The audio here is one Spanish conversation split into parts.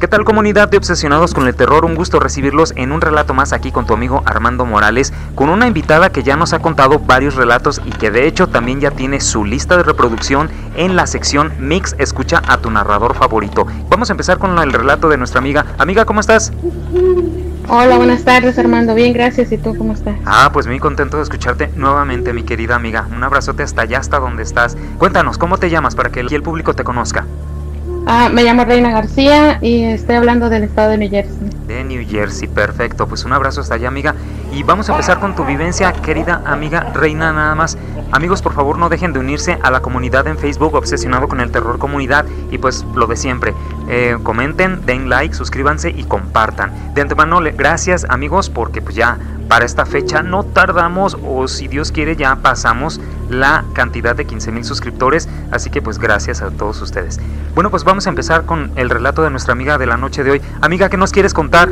¿Qué tal, comunidad de obsesionados con el terror? Un gusto recibirlos en un relato más aquí con tu amigo Armando Morales, con una invitada que ya nos ha contado varios relatos y que de hecho también ya tiene su lista de reproducción en la sección Mix Escucha a tu narrador favorito. Vamos a empezar con el relato de nuestra amiga. Amiga, ¿cómo estás? Hola, buenas tardes, Armando. Bien, gracias. ¿Y tú cómo estás? Pues muy contento de escucharte nuevamente, mi querida amiga. Un abrazote hasta allá, hasta donde estás. Cuéntanos, ¿cómo te llamas para que aquí el público te conozca? Me llamo Reina García y estoy hablando del estado de New Jersey. De New Jersey, perfecto. Pues un abrazo hasta allá, amiga. Y vamos a empezar con tu vivencia, querida amiga Reina, nada más. Amigos, por favor, no dejen de unirse a la comunidad en Facebook Obsesionado con el Terror Comunidad. Y pues lo de siempre, comenten, den like, suscríbanse y compartan. De antemano, gracias, amigos, porque pues ya para esta fecha no tardamos, o si Dios quiere ya pasamos la cantidad de 15,000 suscriptores, así que pues gracias a todos ustedes. Bueno, pues vamos a empezar con el relato de nuestra amiga de la noche de hoy. Amiga, ¿qué nos quieres contar?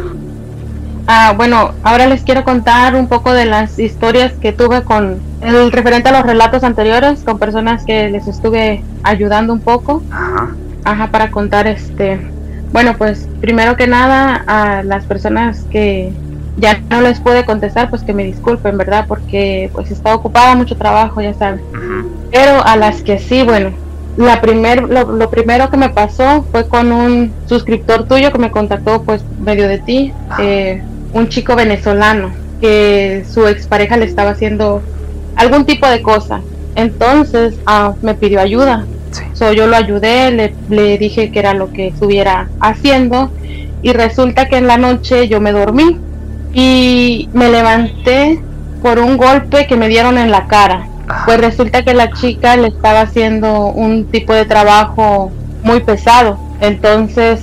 Bueno, ahora les quiero contar un poco de las historias que tuve con el referente a los relatos anteriores, con personas que les estuve ayudando un poco. Para contar bueno, pues primero que nada a las personas que ya no les puede contestar, pues que me disculpen, ¿verdad? Porque pues estaba ocupada, mucho trabajo, ya saben. Pero a las que sí, bueno, lo primero que me pasó fue con un suscriptor tuyo que me contactó pues medio de ti, un chico venezolano que su expareja le estaba haciendo algún tipo de cosa. Entonces me pidió ayuda. Yo lo ayudé, le dije que era lo que estuviera haciendo, y resulta que en la noche yo me dormí y me levanté por un golpe que me dieron en la cara. Pues resulta que la chica le estaba haciendo un tipo de trabajo muy pesado. Entonces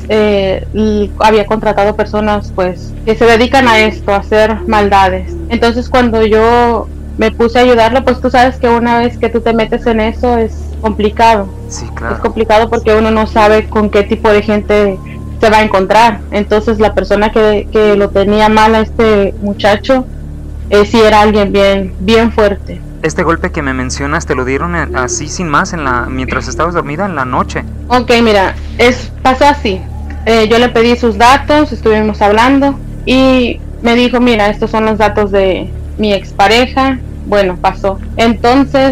había contratado personas pues que se dedican a esto, a hacer maldades. Entonces cuando yo me puse a ayudarle, pues tú sabes que una vez que tú te metes en eso es complicado. Sí, claro. Es complicado porque uno no sabe con qué tipo de gente se va a encontrar. Entonces la persona que lo tenía mal a este muchacho sí era alguien bien fuerte. Este golpe que me mencionas, ¿te lo dieron así sin más mientras estabas dormida en la noche? Ok, mira, pasó así. Yo le pedí sus datos, estuvimos hablando y me dijo, mira, estos son los datos de mi expareja. Bueno, pasó. Entonces,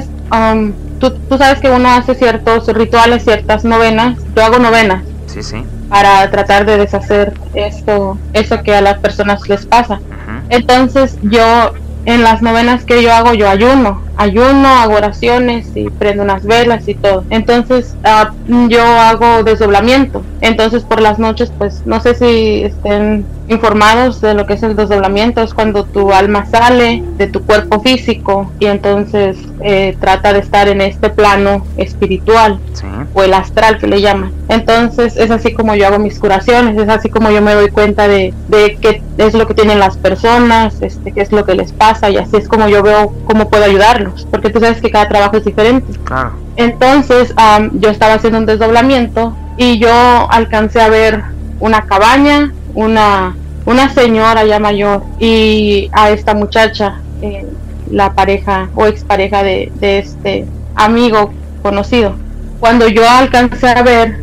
tú sabes que uno hace ciertos rituales, ciertas novenas. Yo hago novenas. Sí. Para tratar de deshacer eso que a las personas les pasa. Entonces yo, en las novenas que yo hago, yo ayuno, hago oraciones y prendo unas velas y todo. Entonces yo hago desdoblamiento. Entonces por las noches, pues no sé si estén informados de lo que es el desdoblamiento. Es cuando tu alma sale de tu cuerpo físico y entonces trata de estar en este plano espiritual, o el astral que le llaman. Entonces es así como yo hago mis curaciones, es así como yo me doy cuenta de qué es lo que tienen las personas, qué es lo que les pasa, y así es como yo veo cómo puedo ayudarlos, porque tú sabes que cada trabajo es diferente. Claro. Entonces yo estaba haciendo un desdoblamiento y yo alcancé a ver una cabaña, una señora ya mayor, y a esta muchacha, la pareja o expareja de este amigo conocido. Cuando yo alcancé a ver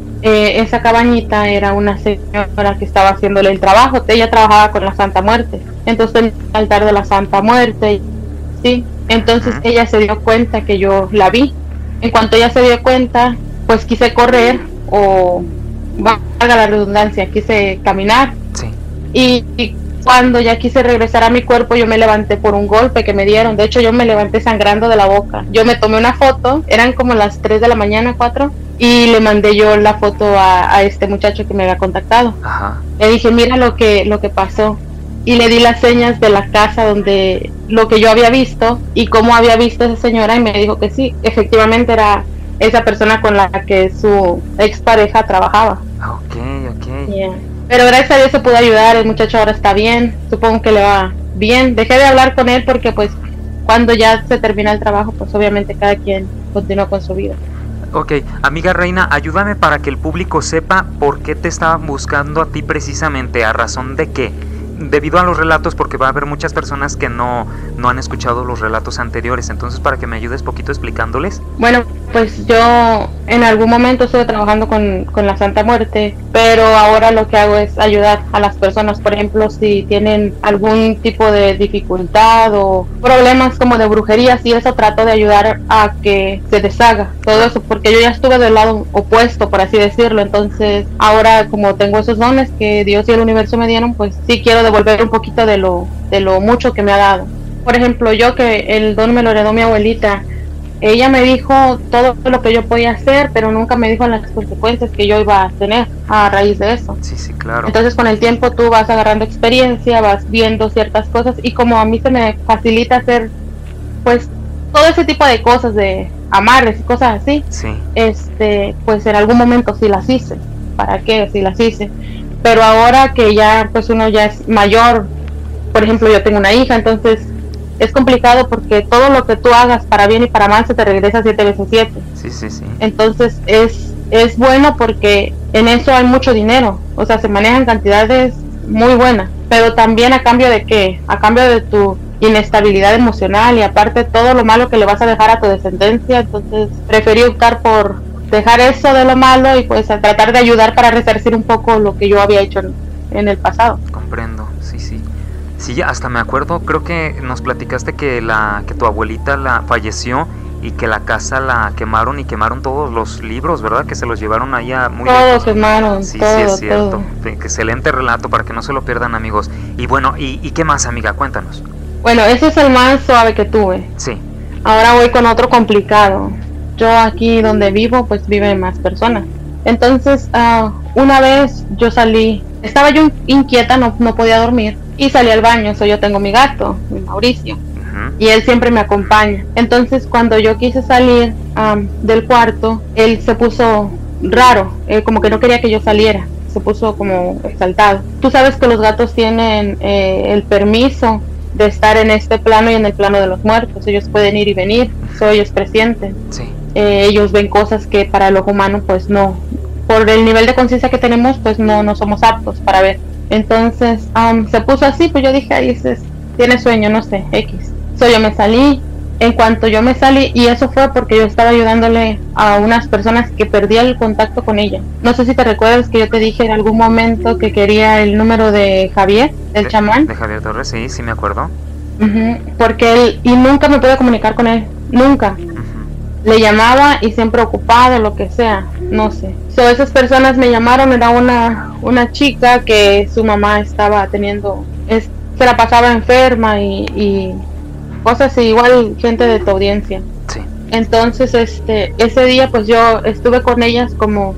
esa cabañita, era una señora que estaba haciéndole el trabajo. Ella trabajaba con la Santa Muerte, entonces el altar de la Santa Muerte, sí. Entonces ella se dio cuenta que yo la vi. En cuanto ella se dio cuenta, pues quise correr, o valga la redundancia, quise caminar. Y cuando ya quise regresar a mi cuerpo, yo me levanté por un golpe que me dieron. De hecho, yo me levanté sangrando de la boca. Yo me tomé una foto, eran como las 3 de la mañana, 4, y le mandé yo la foto a este muchacho que me había contactado. Le dije, mira lo que pasó, y le di las señas de la casa donde lo que yo había visto y cómo había visto a esa señora, y me dijo que sí, efectivamente era esa persona con la que su expareja trabajaba. Yeah. Pero gracias a Dios se pudo ayudar, el muchacho ahora está bien, supongo que le va bien. Dejé de hablar con él porque pues cuando ya se termina el trabajo, pues obviamente cada quien continúa con su vida. Ok, amiga Reina, ayúdame para que el público sepa por qué te estaban buscando a ti precisamente, a razón de qué. Debido a los relatos, porque va a haber muchas personas que no han escuchado los relatos anteriores, entonces para que me ayudes poquito explicándoles. Bueno, pues yo en algún momento estuve trabajando con la Santa Muerte, pero ahora lo que hago es ayudar a las personas, por ejemplo, si tienen algún tipo de dificultad o problemas como de brujerías y eso, trato de ayudar a que se deshaga todo eso, porque yo ya estuve del lado opuesto, por así decirlo. Entonces ahora, como tengo esos dones que Dios y el universo me dieron, pues sí quiero devolver un poquito de lo mucho que me ha dado. Por ejemplo, yo, que el don me lo heredó mi abuelita, ella me dijo todo lo que yo podía hacer, pero nunca me dijo las consecuencias que yo iba a tener a raíz de eso. Sí, sí, claro. Entonces con el tiempo tú vas agarrando experiencia, vas viendo ciertas cosas, y como a mí se me facilita hacer pues todo ese tipo de cosas, de amarres y cosas así, sí. Pues en algún momento sí las hice. ¿Para qué? Sí las hice. Pero ahora que ya pues uno ya es mayor, por ejemplo, yo tengo una hija, entonces es complicado porque todo lo que tú hagas para bien y para mal se te regresa 7 veces 7. Sí, sí, sí. Entonces es bueno porque en eso hay mucho dinero, o sea, se manejan cantidades muy buenas, pero también a cambio de qué, a cambio de tu inestabilidad emocional y aparte todo lo malo que le vas a dejar a tu descendencia. Entonces preferí optar por dejar eso de lo malo y pues a tratar de ayudar para resarcir un poco lo que yo había hecho en el pasado. Comprendo, sí, sí. Sí, hasta me acuerdo, creo que nos platicaste que tu abuelita falleció y que la casa la quemaron y quemaron todos los libros, ¿verdad? Que se los llevaron allá muy todos lejos. Quemaron, sí, todo, sí, es cierto. Todo. Excelente relato para que no se lo pierdan, amigos. Y bueno, ¿y qué más, amiga? Cuéntanos. Bueno, ese es el más suave que tuve. Sí. Ahora voy con otro complicado. Yo aquí donde vivo, pues viven más personas. Entonces, una vez yo salí, estaba yo inquieta, no podía dormir, y salí al baño. Yo tengo mi gato, Mauricio, y él siempre me acompaña. Entonces cuando yo quise salir del cuarto, él se puso raro, como que no quería que yo saliera, se puso como exaltado. Tú sabes que los gatos tienen el permiso de estar en este plano y en el plano de los muertos. Ellos pueden ir y venir, ellos presienten. Sí. Ellos ven cosas que para el ojo humano pues no, por el nivel de conciencia que tenemos, pues no somos aptos para ver. Entonces se puso así, pues yo dije, ahí tiene sueño, no sé, X. Yo me salí. En cuanto yo me salí, y eso fue porque yo estaba ayudándole a unas personas que perdía el contacto con ella. No sé si te recuerdas que yo te dije en algún momento que quería el número de Javier, el chamán. De Javier Torres, sí, sí me acuerdo. Porque él, y nunca me pude comunicar con él, nunca. Le llamaba y siempre ocupado, lo que sea, no sé. Esas personas me llamaron, era una chica que su mamá estaba teniendo, se la pasaba enferma y cosas así, igual gente de tu audiencia. Sí. Entonces ese día pues yo estuve con ellas como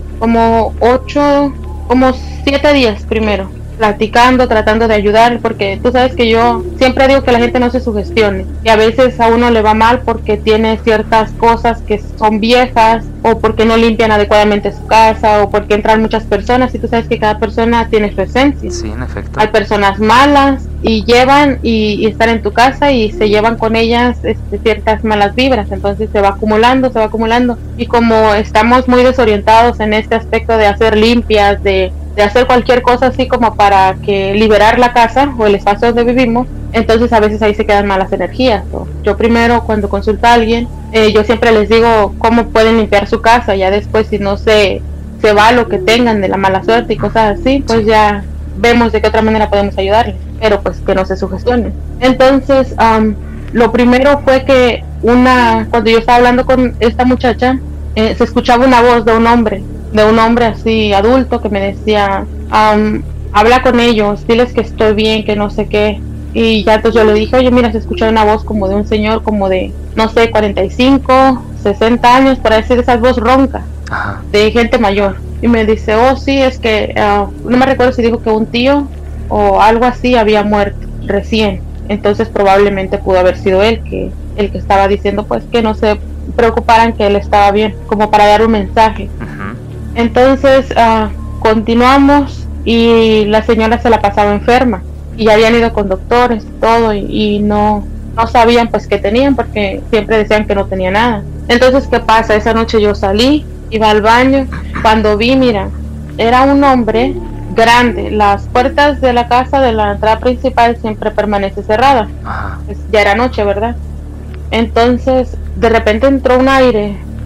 7 días primero, platicando, tratando de ayudar, porque tú sabes que yo siempre digo que la gente no se sugestione, y a veces a uno le va mal porque tiene ciertas cosas que son viejas, o porque no limpian adecuadamente su casa, o porque entran muchas personas, y tú sabes que cada persona tiene su esencia. Sí, en efecto. Hay personas malas y llevan y están en tu casa y se llevan con ellas ciertas malas vibras, entonces se va acumulando, y como estamos muy desorientados en este aspecto de hacer limpias, de hacer cualquier cosa así como para que liberar la casa o el espacio donde vivimos, entonces a veces ahí se quedan malas energías. Yo primero, cuando consulto a alguien, yo siempre les digo cómo pueden limpiar su casa, ya después si no se va lo que tengan de la mala suerte y cosas así, pues ya vemos de qué otra manera podemos ayudarles, pero pues que no se sugestionen. Entonces lo primero fue que cuando yo estaba hablando con esta muchacha, se escuchaba una voz de un hombre así adulto que me decía, habla con ellos, diles que estoy bien, que no sé qué. Y ya entonces yo le dije, oye, mira, se escucha una voz como de un señor como de, no sé, 45, 60 años, para decir esas voz ronca. Ajá. De gente mayor. Y me dice, oh sí, es que no me recuerdo si dijo que un tío o algo así había muerto recién, entonces probablemente pudo haber sido él el que estaba diciendo pues que no se preocuparan, que él estaba bien, como para dar un mensaje. Uh-huh. Entonces continuamos, y la señora se la pasaba enferma y ya habían ido con doctores y todo, y no sabían pues qué tenían, porque siempre decían que no tenía nada. Entonces, ¿qué pasa? Esa noche yo salí, iba al baño, cuando vi, mira, era un hombre grande. Las puertas de la casa, de la entrada principal, siempre permanece cerrada. Pues ya era noche, ¿verdad? Entonces de repente entró un aire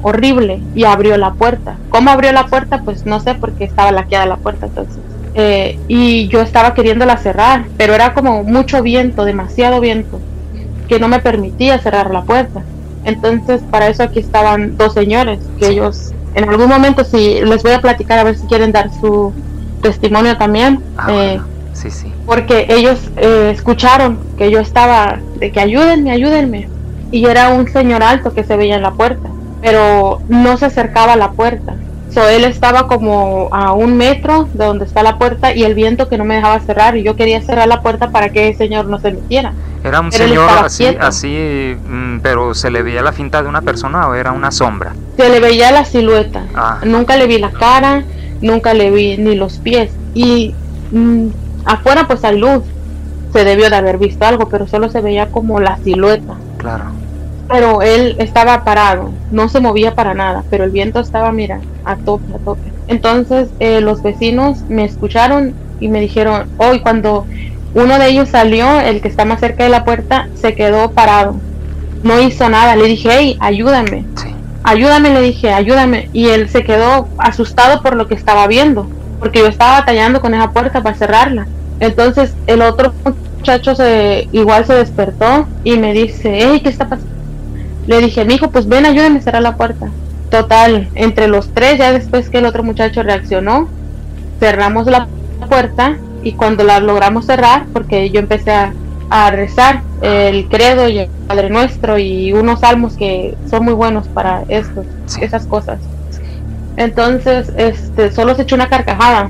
horrible y abrió la puerta. ¿Cómo abrió la puerta? Pues no sé, porque estaba laqueada la puerta entonces. Y yo estaba queriéndola cerrar, pero era como mucho viento, demasiado viento, que no me permitía cerrar la puerta. Entonces para eso aquí estaban dos señores, que ellos en algún momento, si les voy a platicar a ver si quieren dar su testimonio también, bueno. Sí, sí. porque ellos escucharon que yo estaba de que ayúdenme, y era un señor alto que se veía en la puerta, pero no se acercaba a la puerta. Él estaba como a 1 metro de donde está la puerta y el viento que no me dejaba cerrar, y yo quería cerrar la puerta para que el señor no se metiera. ¿Era un señor así, pero se le veía la finta de una persona o era una sombra? Se le veía la silueta. Nunca le vi la cara, nunca le vi ni los pies, y afuera pues hay luz, se debió de haber visto algo, pero solo se veía como la silueta. Claro. Pero él estaba parado, no se movía para nada, pero el viento estaba, mira, a tope. Entonces los vecinos me escucharon y me dijeron, y cuando uno de ellos salió, el que está más cerca de la puerta, se quedó parado, no hizo nada. Le dije, hey, ayúdame. Sí. Ayúdame, le dije, ayúdame. Y él se quedó asustado por lo que estaba viendo, porque yo estaba batallando con esa puerta para cerrarla. Entonces el otro muchacho igual se despertó y me dice, hey, ¿qué está pasando? Le dije, mijo, pues ven, ayúdame a cerrar la puerta. Total, entre los tres, ya después que el otro muchacho reaccionó, cerramos la puerta, y cuando la logramos cerrar, porque yo empecé a rezar el credo y el Padre Nuestro y unos salmos que son muy buenos para esas cosas. Entonces solo se echó una carcajada,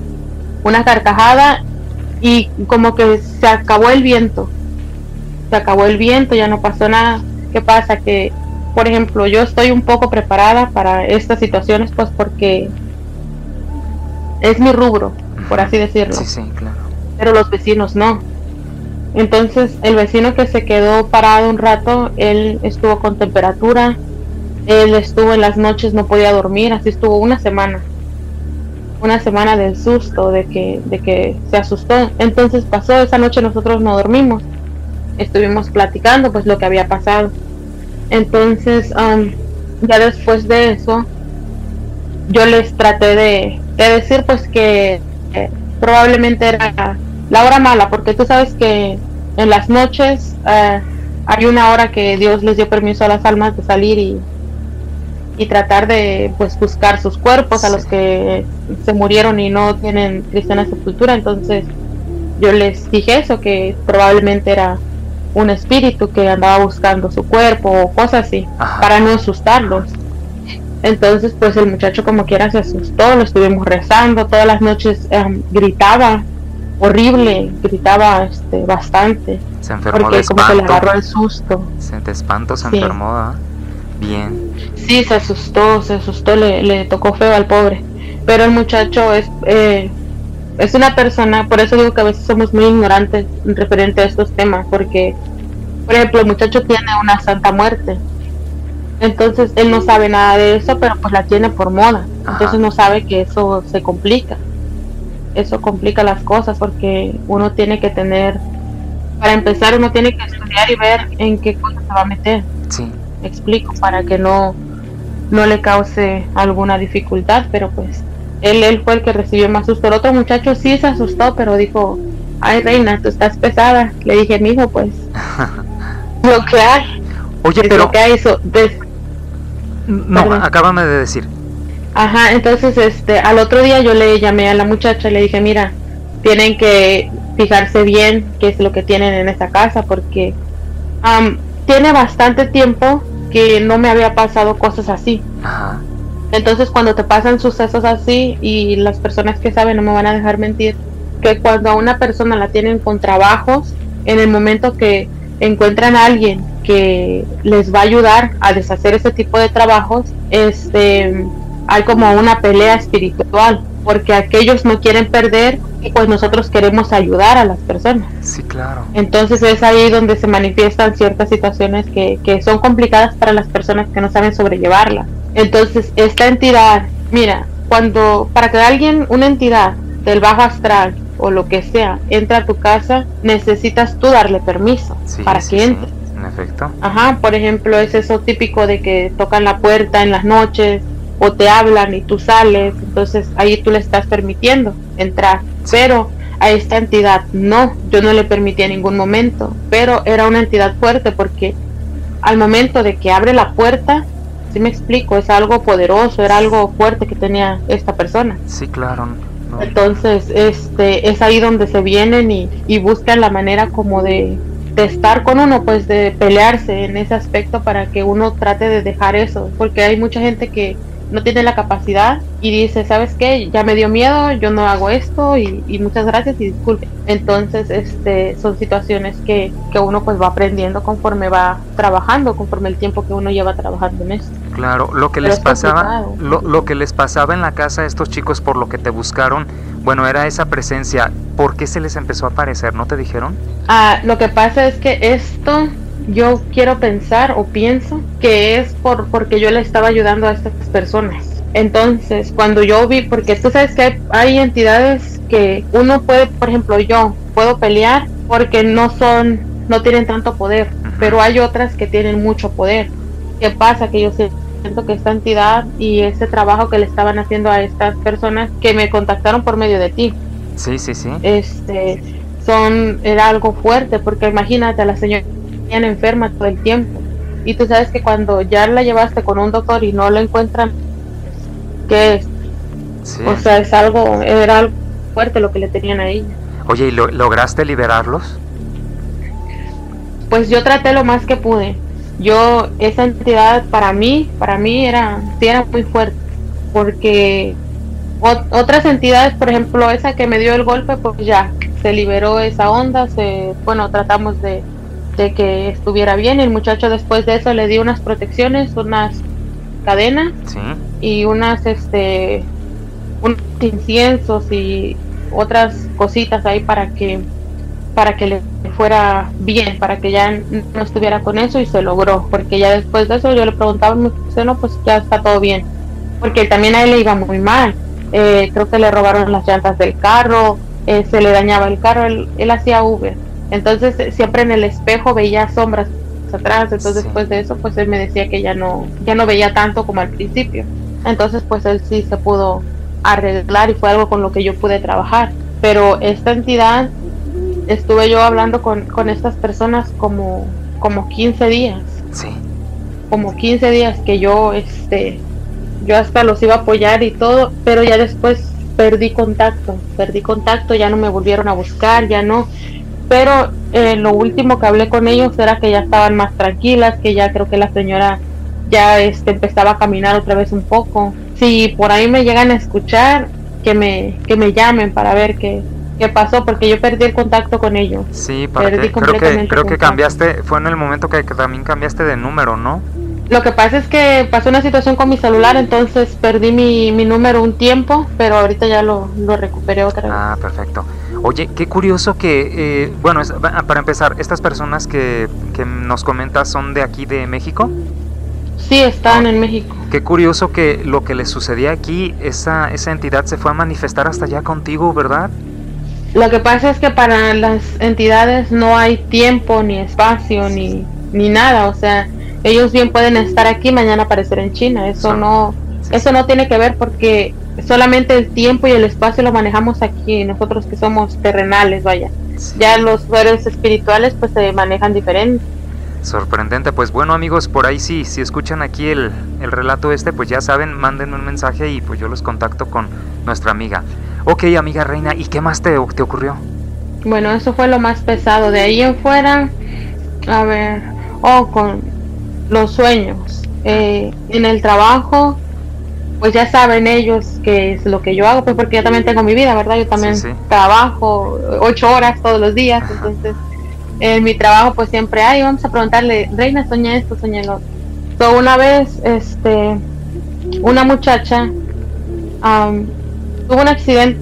y como que se acabó el viento, ya no pasó nada. ¿Qué pasa? Que, por ejemplo, yo estoy un poco preparada para estas situaciones, pues porque es mi rubro, por así decirlo. Sí, claro. Pero los vecinos no. Entonces el vecino que se quedó parado un rato, él estuvo con temperatura, él estuvo en las noches, no podía dormir, así estuvo una semana del susto, de que se asustó. Entonces pasó esa noche, nosotros no dormimos, estuvimos platicando pues lo que había pasado. Entonces ya después de eso yo les traté de decir pues que probablemente era la hora mala, porque tú sabes que en las noches hay una hora que Dios les dio permiso a las almas de salir y tratar de pues buscar sus cuerpos, a los que se murieron y no tienen cristiana sepultura. Entonces yo les dije eso, que probablemente era un espíritu que andaba buscando su cuerpo o cosas así. Ajá. Para no asustarlos. Entonces pues el muchacho como quiera se asustó, lo estuvimos rezando todas las noches, gritaba horrible, gritaba bastante. Se enfermó porque de espanto. Como que le agarró el susto. De espanto se enfermó, bien. Sí, se asustó, le tocó feo al pobre. Pero el muchacho es una persona, por eso digo que a veces somos muy ignorantes referente a estos temas, porque, por ejemplo, el muchacho tiene una santa muerte, entonces él no sabe nada de eso, pero pues la tiene por moda. Ajá. Entonces no sabe que eso se complica, eso complica las cosas, porque uno tiene que tener, para empezar, uno tiene que estudiar y ver en qué cosa se va a meter. Sí. Me explico, para que no le cause alguna dificultad, pero pues él fue el que recibió más susto. El otro muchacho sí se asustó, pero dijo, ay reina, tú estás pesada. Le dije, mijo, pues lo que hay. Oye, pero lo que hay no, acábame de decir. Ajá, entonces al otro día yo le llamé a la muchacha y le dije, mira, tienen que fijarse bien qué es lo que tienen en esa casa, porque tiene bastante tiempo que no me había pasado cosas así. Ajá. Entonces cuando te pasan sucesos así, y las personas que saben no me van a dejar mentir, que cuando a una persona la tienen con trabajos, en el momento que encuentran a alguien que les va a ayudar a deshacer ese tipo de trabajos, hay como una pelea espiritual, porque aquellos no quieren perder y pues nosotros queremos ayudar a las personas. Sí, claro. Entonces es ahí donde se manifiestan ciertas situaciones que son complicadas para las personas que no saben sobrellevarlas. Entonces esta entidad, mira, para que una entidad del bajo astral o lo que sea entre a tu casa, necesitas tú darle permiso para que entre. En efecto. Ajá, por ejemplo, es eso típico de que tocan la puerta en las noches o te hablan y tú sales, entonces ahí tú le estás permitiendo entrar, pero a esta entidad no, yo no le permití en ningún momento, pero era una entidad fuerte porque al momento de que abre la puerta, si me explico, es algo poderoso, era algo fuerte que tenía esta persona. Sí, claro. No. Entonces, es ahí donde se vienen y buscan la manera como de estar con uno, pues de pelearse en ese aspecto para que uno trate de dejar eso, porque hay mucha gente que no tiene la capacidad y dice, ¿sabes qué? Ya me dio miedo, yo no hago esto y muchas gracias y disculpe. Entonces, son situaciones que uno pues va aprendiendo conforme va trabajando, conforme el tiempo que uno lleva trabajando en esto. Claro, lo que les pasaba, lo que les pasaba en la casa a estos chicos por lo que te buscaron, bueno, era esa presencia. ¿Por qué se les empezó a aparecer? ¿No te dijeron? Lo que pasa es que esto, yo quiero pensar o pienso que es porque yo le estaba ayudando a estas personas. Entonces, cuando yo vi, porque tú sabes que hay entidades que uno puede, por ejemplo, yo puedo pelear porque no tienen tanto poder, pero hay otras que tienen mucho poder. ¿Qué pasa? Que yo siento que esta entidad y ese trabajo que le estaban haciendo a estas personas que me contactaron por medio de ti. Sí, sí, sí. Era algo fuerte, porque imagínate, a la señora enferma todo el tiempo. Y tú sabes que cuando ya la llevaste con un doctor y no la encuentran, ¿qué es? Sí. O sea, era algo fuerte lo que le tenían a ella. Oye, ¿y lograste liberarlos? Pues yo traté lo más que pude. Esa entidad para mí era muy fuerte, porque otras entidades, por ejemplo, esa que me dio el golpe, pues ya se liberó esa onda, tratamos de que estuviera bien. El muchacho después de eso le di unas protecciones, unas cadenas, sí, y unos inciensos y otras cositas ahí para que le fuera bien, para que ya no estuviera con eso, y se logró, porque ya después de eso yo le preguntaba, no, pues ya está todo bien, porque también a él le iba muy mal. Creo que le robaron las llantas del carro, se le dañaba el carro, él hacía Uber, entonces siempre en el espejo veía sombras atrás, entonces después de eso pues él me decía que ya no veía tanto como al principio, entonces pues él sí se pudo arreglar y fue algo con lo que yo pude trabajar. Pero esta entidad, estuve yo hablando con estas personas como 15 días. Sí. Como 15 días que yo hasta los iba a apoyar y todo, pero ya después perdí contacto, ya no me volvieron a buscar, ya no. Pero lo último que hablé con ellos era que ya estaban más tranquilas, que ya creo que la señora ya empezaba a caminar otra vez un poco. Si por ahí me llegan a escuchar, que me llamen para ver qué pasó, porque yo perdí el contacto con ellos. Sí, creo que cambiaste, fue en el momento que también cambiaste de número, ¿no? Lo que pasa es que pasó una situación con mi celular, entonces perdí mi número un tiempo, pero ahorita ya lo recuperé otra vez. Ah, perfecto. Oye, qué curioso que, para empezar, estas personas que nos comentas son de aquí, de México. Sí, están en México. Qué curioso que lo que les sucedía aquí, esa entidad se fue a manifestar hasta allá contigo, ¿verdad? Lo que pasa es que para las entidades no hay tiempo, ni espacio, ni nada, o sea, ellos bien pueden estar aquí, mañana aparecer en China, eso no tiene que ver, porque solamente el tiempo y el espacio lo manejamos aquí, nosotros que somos terrenales, vaya. Sí. Ya los seres espirituales pues se manejan diferente. Sorprendente. Pues bueno, amigos, por ahí si escuchan aquí el relato pues ya saben, mándenme un mensaje y pues yo los contacto con nuestra amiga. Ok, amiga Reina, ¿y qué más te ocurrió? Bueno, eso fue lo más pesado. De ahí en fuera, a ver, con los sueños. En el trabajo, pues ya saben ellos qué es lo que yo hago, pues porque yo también tengo mi vida, ¿verdad? Yo también trabajo 8 horas todos los días, entonces en mi trabajo pues siempre vamos a preguntarle, Reina, soñé esto, soñé lo otro. So, una vez una muchacha tuvo un accidente,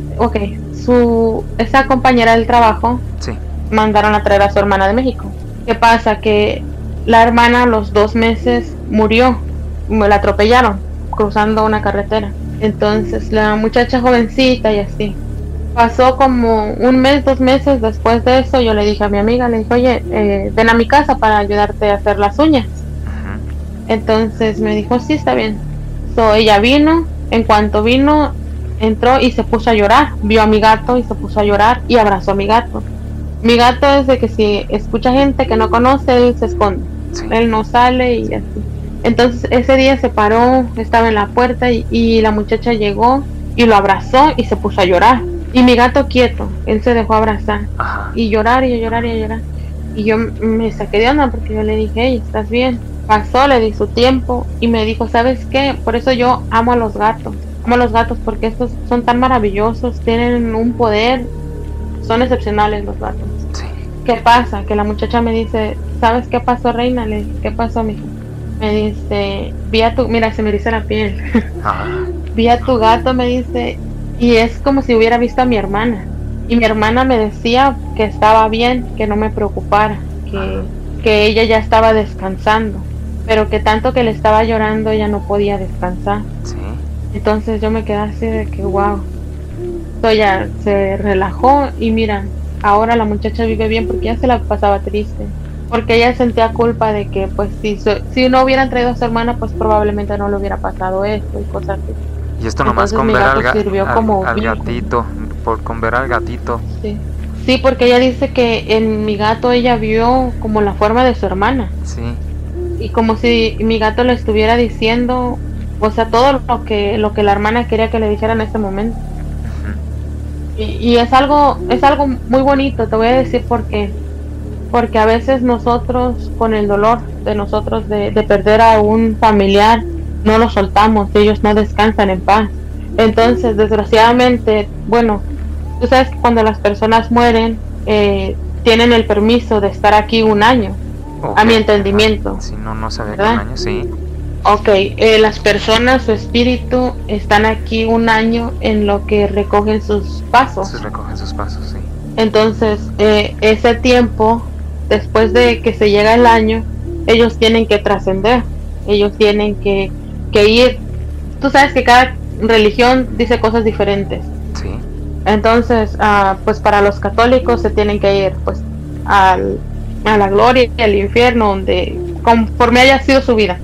esa compañera del trabajo mandaron a traer a su hermana de México. ¿Qué pasa? Que la hermana a los 2 meses murió, la atropellaron cruzando una carretera. Entonces la muchacha jovencita y así, Pasó como un mes, 2 meses después de eso, yo le dije a mi amiga, le dije, oye, ven a mi casa para ayudarte a hacer las uñas. Entonces me dijo, sí, está bien. Ella vino, en cuanto vino, entró y se puso a llorar. Vio a mi gato y se puso a llorar y abrazó a mi gato. Mi gato es de que si escucha gente que no conoce, él se esconde. Sí. Él no sale y así. Entonces ese día se paró, estaba en la puerta y la muchacha llegó y lo abrazó y se puso a llorar. Y mi gato quieto, él se dejó abrazar. Ajá. Y llorar y llorar y llorar. Y yo me saqué de onda porque yo le dije, hey, ¿estás bien? Pasó, le di su tiempo y me dijo, ¿sabes qué? Por eso yo amo a los gatos. Amo a los gatos porque estos son tan maravillosos, tienen un poder, son excepcionales los gatos. Sí. ¿Qué pasa? Que la muchacha me dice, ¿sabes qué pasó, Reina? Le dije, ¿qué pasó, mija? Me dice, mira, se me eriza la piel. Vi a tu gato, me dice, y es como si hubiera visto a mi hermana. Y mi hermana me decía que estaba bien, que no me preocupara, que ella ya estaba descansando, pero que tanto que le estaba llorando ella no podía descansar. Sí. Entonces yo me quedé así de que wow. Ella se relajó y mira, ahora la muchacha vive bien porque ya se la pasaba triste. Porque ella sentía culpa de que pues si no hubieran traído a su hermana, pues probablemente no le hubiera pasado esto y cosas así. Y esto nomás con ver al gatito, con ver al gatito. Sí. Sí, porque ella dice que en mi gato ella vio como la forma de su hermana. Sí. Y como si mi gato le estuviera diciendo, o sea, todo lo que la hermana quería que le dijera en ese momento. Y es algo muy bonito, te voy a decir por qué. Porque a veces nosotros, con el dolor de nosotros de perder a un familiar, no lo soltamos, ellos no descansan en paz. Entonces, desgraciadamente, bueno, tú sabes que cuando las personas mueren, tienen el permiso de estar aquí un año, a mi entendimiento. Si no sabía que un año, sí. Ok, las personas, su espíritu, están aquí un año en lo que recogen sus pasos. Recogen sus pasos, sí. Entonces, ese tiempo, después de que se llega el año, ellos tienen que trascender, ellos tienen que ir. Tú sabes que cada religión dice cosas diferentes. Sí. Entonces, pues para los católicos se tienen que ir pues a la gloria y al infierno, donde conforme haya sido su vida.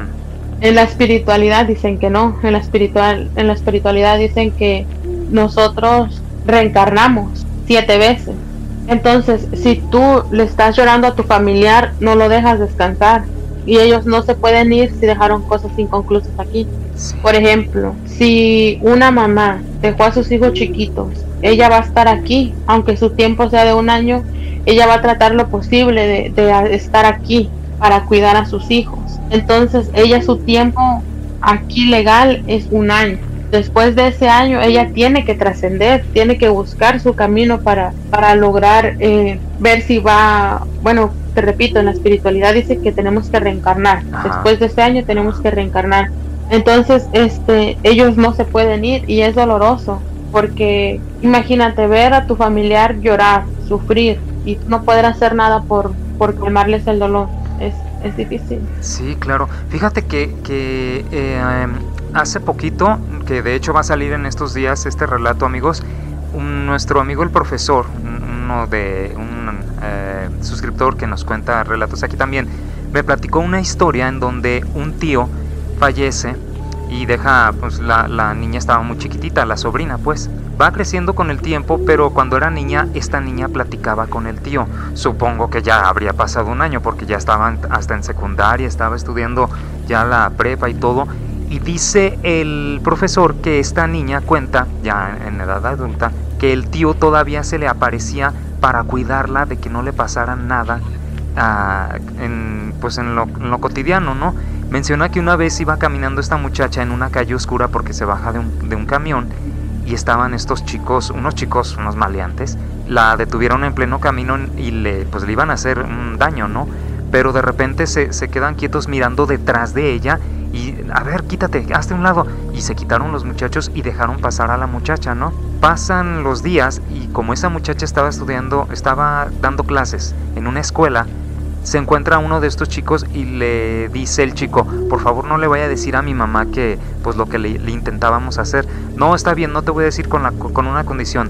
En la espiritualidad dicen que no, en la espiritualidad dicen que nosotros reencarnamos 7 veces. Entonces, si tú le estás llorando a tu familiar, no lo dejas descansar. Y ellos no se pueden ir si dejaron cosas inconclusas aquí. Sí. Por ejemplo, si una mamá dejó a sus hijos chiquitos, ella va a estar aquí, aunque su tiempo sea de un año, ella va a tratar lo posible de estar aquí para cuidar a sus hijos. Entonces, su tiempo aquí legal es un año. Después de ese año, ella tiene que trascender, tiene que buscar su camino para lograr ver si va, bueno, te repito, en la espiritualidad dice que tenemos que reencarnar. Ajá. Después de ese año tenemos que reencarnar. Entonces, ellos no se pueden ir y es doloroso, porque imagínate ver a tu familiar llorar, sufrir y no poder hacer nada por calmarles el dolor. Es difícil. Sí, claro. Fíjate que hace poquito, que de hecho va a salir en estos días este relato, amigos, nuestro amigo el profesor, un suscriptor que nos cuenta relatos aquí también, me platicó una historia en donde un tío fallece y deja, pues la niña estaba muy chiquitita, la sobrina pues, va creciendo con el tiempo, pero cuando era niña, esta niña platicaba con el tío. Supongo que ya habría pasado un año porque ya estaban hasta en secundaria, estaba estudiando ya la prepa y todo. Y dice el profesor que esta niña cuenta, ya en edad adulta, que el tío todavía se le aparecía para cuidarla de que no le pasara nada en lo cotidiano, ¿no? Menciona que una vez iba caminando esta muchacha en una calle oscura porque se baja de un camión y estaban estos chicos, unos maleantes, la detuvieron en pleno camino y le iban a hacer un daño, ¿no? Pero de repente se quedan quietos mirando detrás de ella y, a ver, quítate, hazte a un lado. Y se quitaron los muchachos y dejaron pasar a la muchacha, ¿no? Pasan los días y como esa muchacha estaba dando clases en una escuela, se encuentra uno de estos chicos y le dice el chico, por favor no le vaya a decir a mi mamá que pues lo que le intentábamos hacer. No, está bien, no te voy a decir con una condición.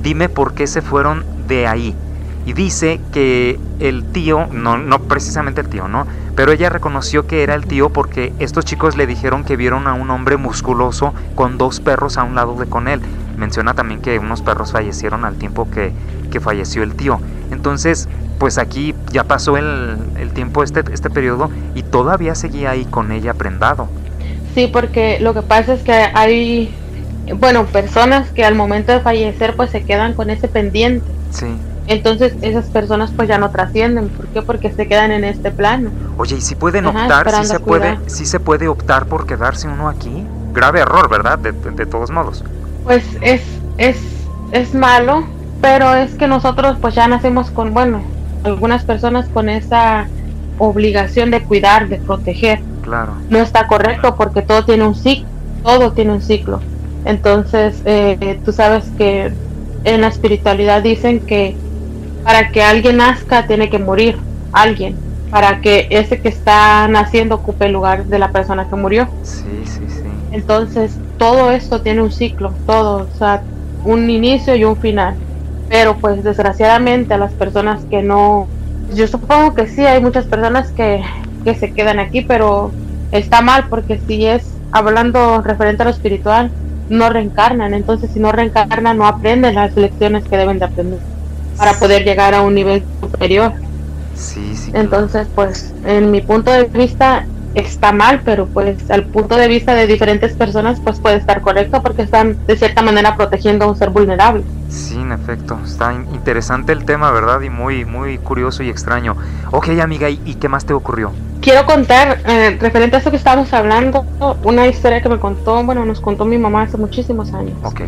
dime por qué se fueron de ahí. Y dice que el tío, no precisamente el tío, ¿no? Pero ella reconoció que era el tío porque estos chicos le dijeron que vieron a un hombre musculoso con 2 perros a un lado de con él. Menciona también que unos perros fallecieron al tiempo que falleció el tío. Entonces, pues aquí ya pasó el tiempo, este periodo, y todavía seguía ahí con ella prendado. Sí, porque lo que pasa es que hay, bueno, personas que al momento de fallecer pues se quedan con ese pendiente. Sí. Entonces esas personas pues ya no trascienden. ¿Por qué? Porque se quedan en este plano. Oye, ¿y si pueden optar, si se puede optar por quedarse uno aquí? Grave error, ¿verdad? De todos modos. Pues es malo, pero es que nosotros pues ya nacemos con, bueno, algunas personas con esa obligación de cuidar, de proteger. Claro. No está correcto porque todo tiene un ciclo. Entonces, tú sabes que en la espiritualidad dicen que para que alguien nazca tiene que morir alguien, para que ese que está naciendo ocupe el lugar de la persona que murió. Sí. Entonces, todo esto tiene un ciclo, todo, o sea, un inicio y un final. Pero pues desgraciadamente a las personas que no, yo supongo que sí, hay muchas personas que se quedan aquí, pero está mal porque si es hablando referente a lo espiritual, no reencarnan. Entonces si no reencarnan, no aprenden las lecciones que deben de aprender para poder llegar a un nivel superior. Sí. Entonces pues en mi punto de vista está mal, pero pues al punto de vista de diferentes personas pues puede estar correcto porque están de cierta manera protegiendo a un ser vulnerable. Sí, en efecto, está interesante el tema, ¿verdad? Y muy, muy curioso y extraño. Ok, amiga, ¿y qué más te ocurrió? Quiero contar, referente a eso que estábamos hablando, una historia que nos contó mi mamá hace muchísimos años. Ok.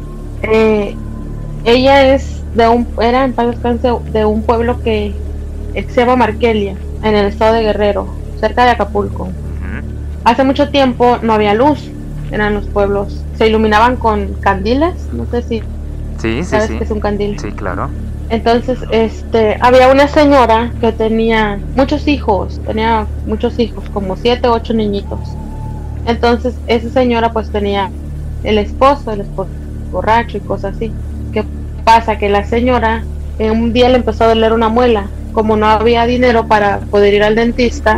Ella era en paz descanse, de un pueblo que se llama Markelia, en el estado de Guerrero, cerca de Acapulco. Hace mucho tiempo no había luz, eran los pueblos, se iluminaban con candiles, no sé si sabes qué es un candil. Sí, claro. Entonces, había una señora que tenía muchos hijos, como 7 o 8 niñitos. Entonces, esa señora pues tenía el esposo borracho y cosas así. ¿Qué pasa? Que la señora un día le empezó a doler una muela. Como no había dinero para poder ir al dentista,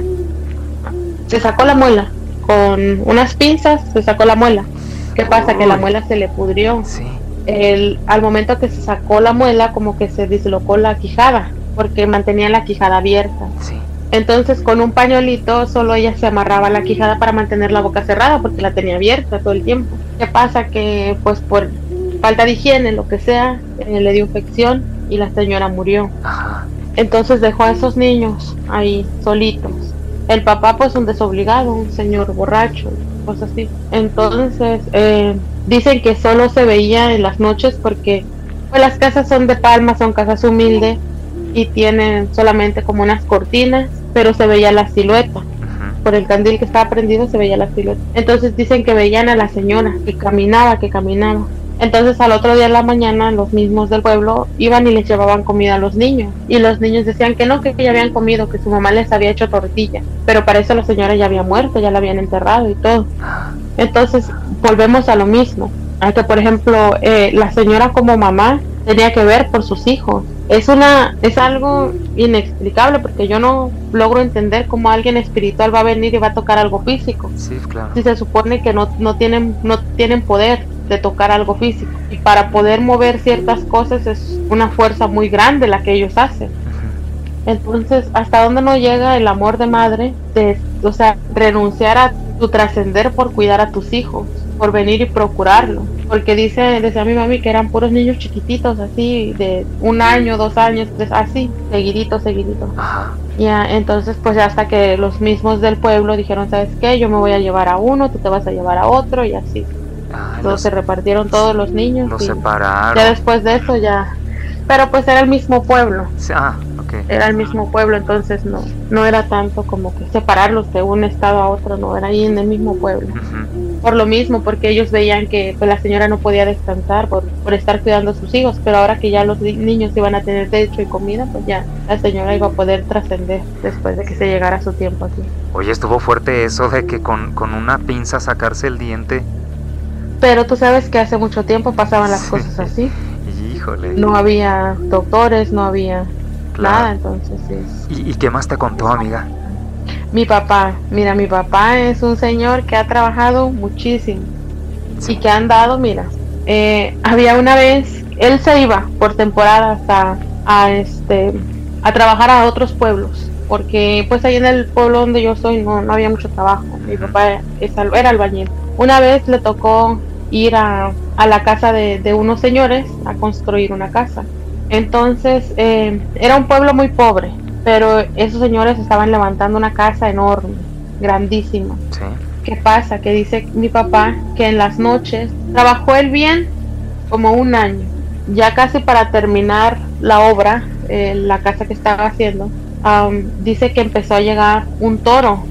se sacó la muela. Con unas pinzas se sacó la muela. ¿Qué pasa? Que la muela se le pudrió. Sí. Al momento que se sacó la muela, como que se dislocó la quijada, porque mantenía la quijada abierta. Sí. Entonces con un pañuelito solo ella se amarraba la quijada para mantener la boca cerrada, porque la tenía abierta todo el tiempo. ¿Qué pasa? Que pues por falta de higiene, lo que sea, le dio infección y la señora murió. Ajá. Entonces dejó a esos niños ahí solitos. El papá pues un desobligado, un señor borracho, cosas así. Entonces dicen que solo se veía en las noches porque pues las casas son de palma, son casas humildes y tienen solamente como unas cortinas, pero se veía la silueta. Por el candil que estaba prendido se veía la silueta. Entonces dicen que veían a la señora que caminaba. Entonces al otro día en la mañana los mismos del pueblo iban y les llevaban comida a los niños, y los niños decían que no, que ya habían comido, que su mamá les había hecho tortilla, pero para eso la señora ya había muerto, ya la habían enterrado y todo. Entonces volvemos a lo mismo, a que por ejemplo la señora como mamá tenía que ver por sus hijos. Es algo inexplicable porque yo no logro entender cómo alguien espiritual va a venir y va a tocar algo físico. Sí, claro. Si se supone que no tienen poder de tocar algo físico, y para poder mover ciertas cosas es una fuerza muy grande la que ellos hacen. Entonces, ¿hasta dónde no llega el amor de madre? O sea, renunciar a tu trascender por cuidar a tus hijos, por venir y procurarlo. Porque decía mi mami que eran puros niños chiquititos, así, de 1 año, 2 años, 3, así, seguidito. Ya, entonces pues hasta que los mismos del pueblo dijeron, ¿sabes qué? Yo me voy a llevar a uno, tú te vas a llevar a otro, y así. Entonces se repartieron todos los niños. Los separaron. Ya después de eso ya... Pero pues era el mismo pueblo. Okay. Era el mismo pueblo, entonces no era tanto como que separarlos de un estado a otro, no, era ahí en el mismo pueblo. Por lo mismo, porque ellos veían que pues la señora no podía descansar por estar cuidando a sus hijos, pero ahora que ya los niños iban a tener techo y comida, pues ya la señora iba a poder trascender después de que se llegara su tiempo aquí. Oye, estuvo fuerte eso de que con una pinza sacarse el diente. Pero tú sabes que hace mucho tiempo pasaban las cosas así. Híjole. No había doctores, no había Claro. nada, entonces sí. ¿Y qué más te contó, amiga? Mi papá, mira, mi papá es un señor que ha trabajado muchísimo y Sí. que han dado, mira, había una vez, él se iba por temporadas a trabajar a otros pueblos, porque pues ahí en el pueblo donde yo soy no había mucho trabajo. Mi papá era albañil. Una vez le tocó ir a la casa de unos señores a construir una casa. Entonces era un pueblo muy pobre, pero esos señores estaban levantando una casa enorme, grandísima. Sí. ¿Qué pasa? Que dice mi papá que en las noches trabajó él bien como un año, ya casi para terminar la obra, la casa que estaba haciendo. Dice que empezó a llegar un toro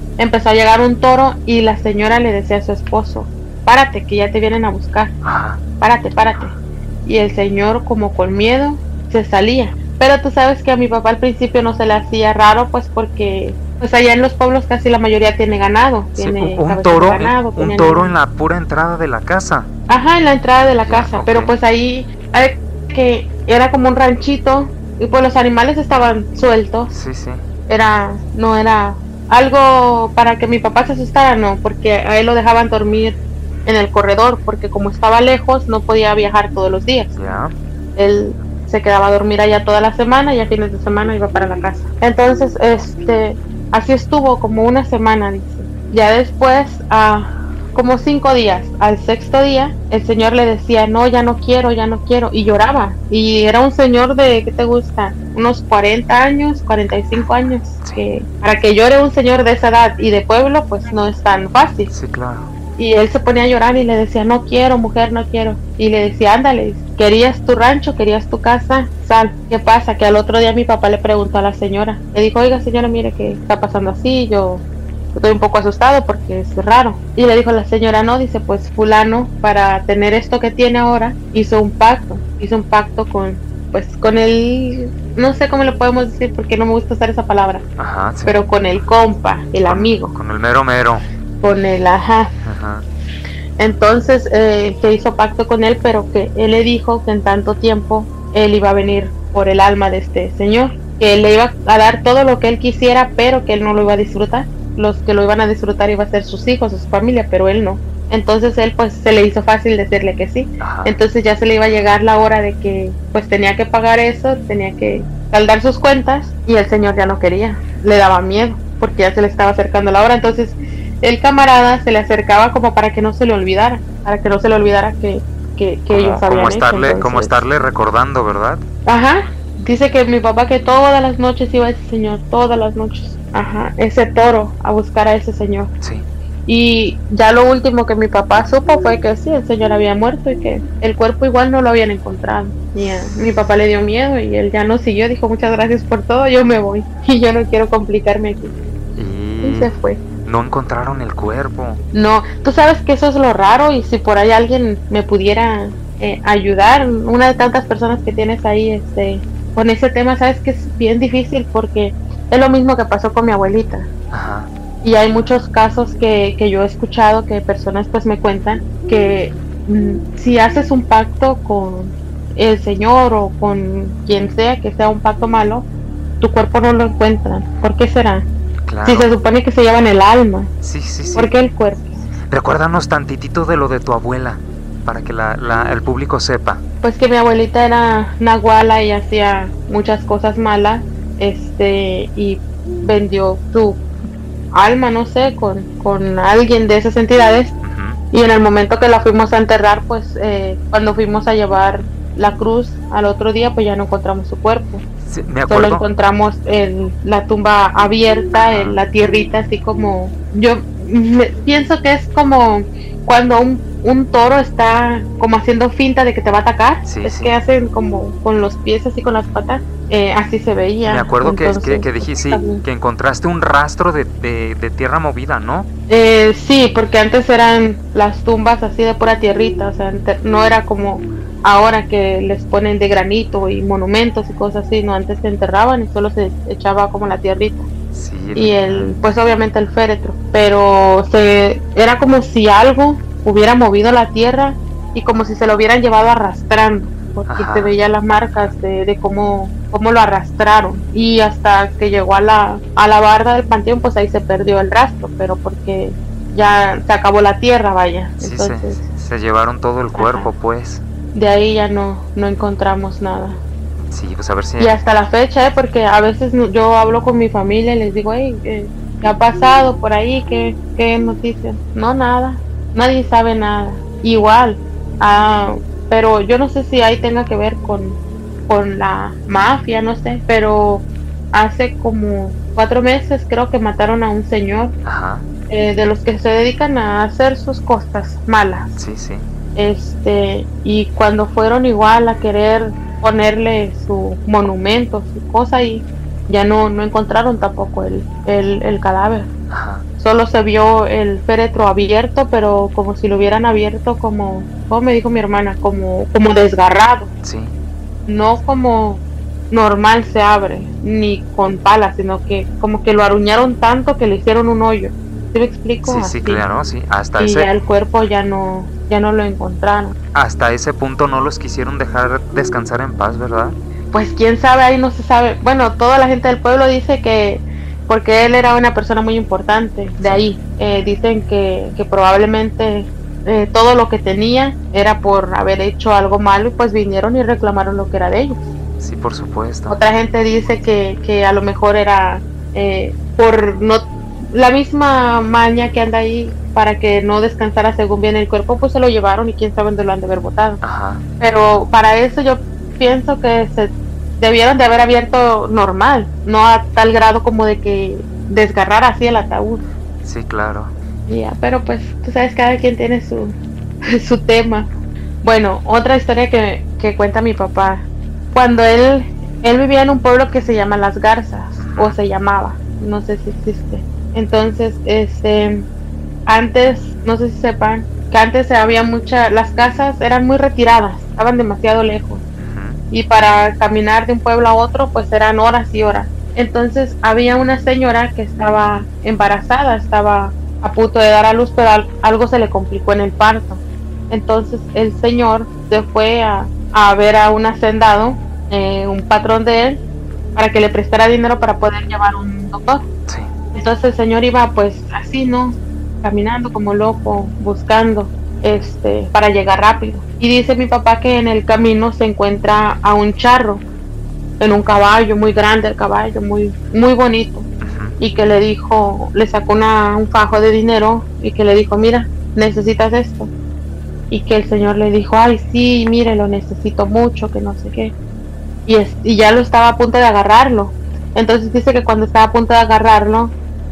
y la señora le decía a su esposo: párate, que ya te vienen a buscar, Ajá. párate, párate. Y el señor, como con miedo, se salía. Pero tú sabes que a mi papá al principio no se le hacía raro, pues porque pues allá en los pueblos casi la mayoría tiene ganado, Sí, tiene un cabezas de toro, ganado, un tiene toro animales. en la pura entrada de la casa. Ajá, en la entrada de la Ya, casa, ok. pero pues ahí que era como un ranchito y pues los animales estaban sueltos. Sí, sí. No era algo para que mi papá se asustara, no, porque a él lo dejaban dormir en el corredor, porque como estaba lejos no podía viajar todos los días. Ya. Él se quedaba a dormir allá toda la semana y a fines de semana iba para la casa. Entonces, así estuvo como una semana, dice. Ya después, como 5 días, al sexto día, el señor le decía: no, ya no quiero, y lloraba. Y era un señor de, ¿qué te gusta? Unos 40 años, 45 años. Que para que llore un señor de esa edad y de pueblo, pues no es tan fácil. Sí, claro. Y él se ponía a llorar y le decía: no quiero, mujer, no quiero. Y le decía: ándale, querías tu rancho, querías tu casa, sal. ¿Qué pasa? Que al otro día mi papá le preguntó a la señora, le dijo: oiga, señora, mire que está pasando así, yo estoy un poco asustado porque es raro. Y le dijo la señora: no, dice, pues fulano, para tener esto que tiene ahora, hizo un pacto con el, no sé cómo le podemos decir porque no me gusta usar esa palabra, Ajá, sí. pero con el compa, el amigo, Con el mero mero. con el ajá. Ajá. Entonces que hizo pacto con él, pero que él le dijo que en tanto tiempo él iba a venir por el alma de este señor, que le iba a dar todo lo que él quisiera, pero que él no lo iba a disfrutar. Los que lo iban a disfrutar iba a ser sus hijos, su familia, pero él no. Entonces él pues se le hizo fácil decirle que sí. Ajá. Entonces ya se le iba a llegar la hora de que pues tenía que pagar eso, tenía que saldar sus cuentas, y el señor ya no quería, le daba miedo porque ya se le estaba acercando la hora. Entonces el camarada se le acercaba como para que no se le olvidara, que ellos habían hecho. Como estarle recordando, ¿verdad? Ajá, dice que mi papá que todas las noches iba ese señor, todas las noches. Ajá, ese toro a buscar a ese señor. Sí. Y ya lo último que mi papá supo fue que sí, el señor había muerto y que el cuerpo igual no lo habían encontrado. Y mi papá le dio miedo y él ya no siguió, dijo: muchas gracias por todo, yo me voy y yo no quiero complicarme aquí. Y se fue. No encontraron el cuerpo. No, tú sabes que eso es lo raro, y si por ahí alguien me pudiera ayudar, una de tantas personas que tienes ahí con ese tema, sabes que es bien difícil porque es lo mismo que pasó con mi abuelita. Ajá. Y hay muchos casos que yo he escuchado que personas pues me cuentan que si haces un pacto con el señor o con quien sea, que sea un pacto malo, tu cuerpo no lo encuentran. ¿Por qué será? Claro. Si se supone que se llevan el alma. Sí, sí, sí. ¿Por qué el cuerpo? Recuérdanos tantitito de lo de tu abuela, para que el público sepa. Pues que mi abuelita era nahuala y hacía muchas cosas malas, y vendió su alma, no sé, con alguien de esas entidades. Uh-huh. Y en el momento que la fuimos a enterrar, pues cuando fuimos a llevar la cruz al otro día, pues ya no encontramos su cuerpo. Sí, me acuerdo. Solo encontramos la tumba abierta, la tierrita, así como, yo pienso que es como cuando un toro está como haciendo finta de que te va a atacar. Sí, es sí. Que hacen como con los pies así, con las patas, así se veía. Me acuerdo. Entonces, que dijiste, sí, también. Que encontraste un rastro de tierra movida, ¿no? Sí, porque antes eran las tumbas así de pura tierrita, o sea, no era como ahora que les ponen de granito y monumentos y cosas así, no, antes se enterraban y solo se echaba como la tierrita. Sí, y pues obviamente el féretro, pero era como si algo hubiera movido la tierra y como si se lo hubieran llevado arrastrando. porque Ajá. se veía las marcas de cómo lo arrastraron, y hasta que llegó a la barda del panteón, pues ahí se perdió el rastro, pero porque ya se acabó la tierra, vaya. Sí, Entonces, se llevaron todo el cuerpo, ajá, pues. de ahí ya no encontramos nada. Sí, pues a ver si... Y hasta la fecha, porque a veces yo hablo con mi familia y les digo, hey, ¿qué ha pasado por ahí? ¿Qué noticias? No, nada, nadie sabe nada. Igual, ah, pero yo no sé si ahí tenga que ver con la mafia, no sé, pero hace como 4 meses creo que mataron a un señor, Ajá. de los que se dedican a hacer sus cosas malas. Sí, sí. Y cuando fueron igual a querer ponerle su monumento, su cosa, y ya no encontraron tampoco el cadáver. Ajá. Solo se vio el féretro abierto, pero como si lo hubieran abierto como me dijo mi hermana, como desgarrado, Sí. no como normal se abre, ni con palas, sino que como que lo aruñaron tanto que le hicieron un hoyo. ¿Sí me explico? Sí, Así. sí, claro, sí. Y ya el cuerpo ya no lo encontraron. Hasta ese punto no los quisieron dejar descansar en paz, ¿verdad? Pues quién sabe, ahí no se sabe. Bueno, toda la gente del pueblo dice que porque él era una persona muy importante de ahí, dicen que probablemente todo lo que tenía era por haber hecho algo malo, y pues vinieron y reclamaron lo que era de ellos. Sí, por supuesto. Otra gente dice que a lo mejor era por no la misma maña que anda ahí, para que no descansara según viene el cuerpo, pues se lo llevaron, y quién sabe dónde lo han de haber botado. Ajá. Pero para eso yo pienso que se debieron de haber abierto normal, no a tal grado como de que desgarrar así el ataúd. Sí, claro. Ya, pero pues tú sabes, cada quien tiene su tema. Bueno, otra historia que cuenta mi papá. Cuando él vivía en un pueblo que se llama Las Garzas, o se llamaba, no sé si existe. Entonces, antes, no sé si sepan, que antes había las casas eran muy retiradas, estaban demasiado lejos, y para caminar de un pueblo a otro pues eran horas y horas. Entonces había una señora que estaba embarazada, estaba a punto de dar a luz, pero algo se le complicó en el parto. Entonces el señor se fue a ver a un hacendado, un patrón de él, para que le prestara dinero para poder llevar un doctor. Sí. Entonces el señor iba pues así, ¿no? Caminando como loco, buscando para llegar rápido. Y dice mi papá que en el camino se encuentra a un charro, en un caballo, muy grande el caballo, muy, muy bonito. Y que le sacó un fajo de dinero, y que le dijo, mira, necesitas esto. Y que el señor le dijo, ay, sí, mire, lo necesito mucho, que no sé qué. Y ya lo estaba a punto de agarrarlo. Entonces dice que cuando estaba a punto de agarrarlo,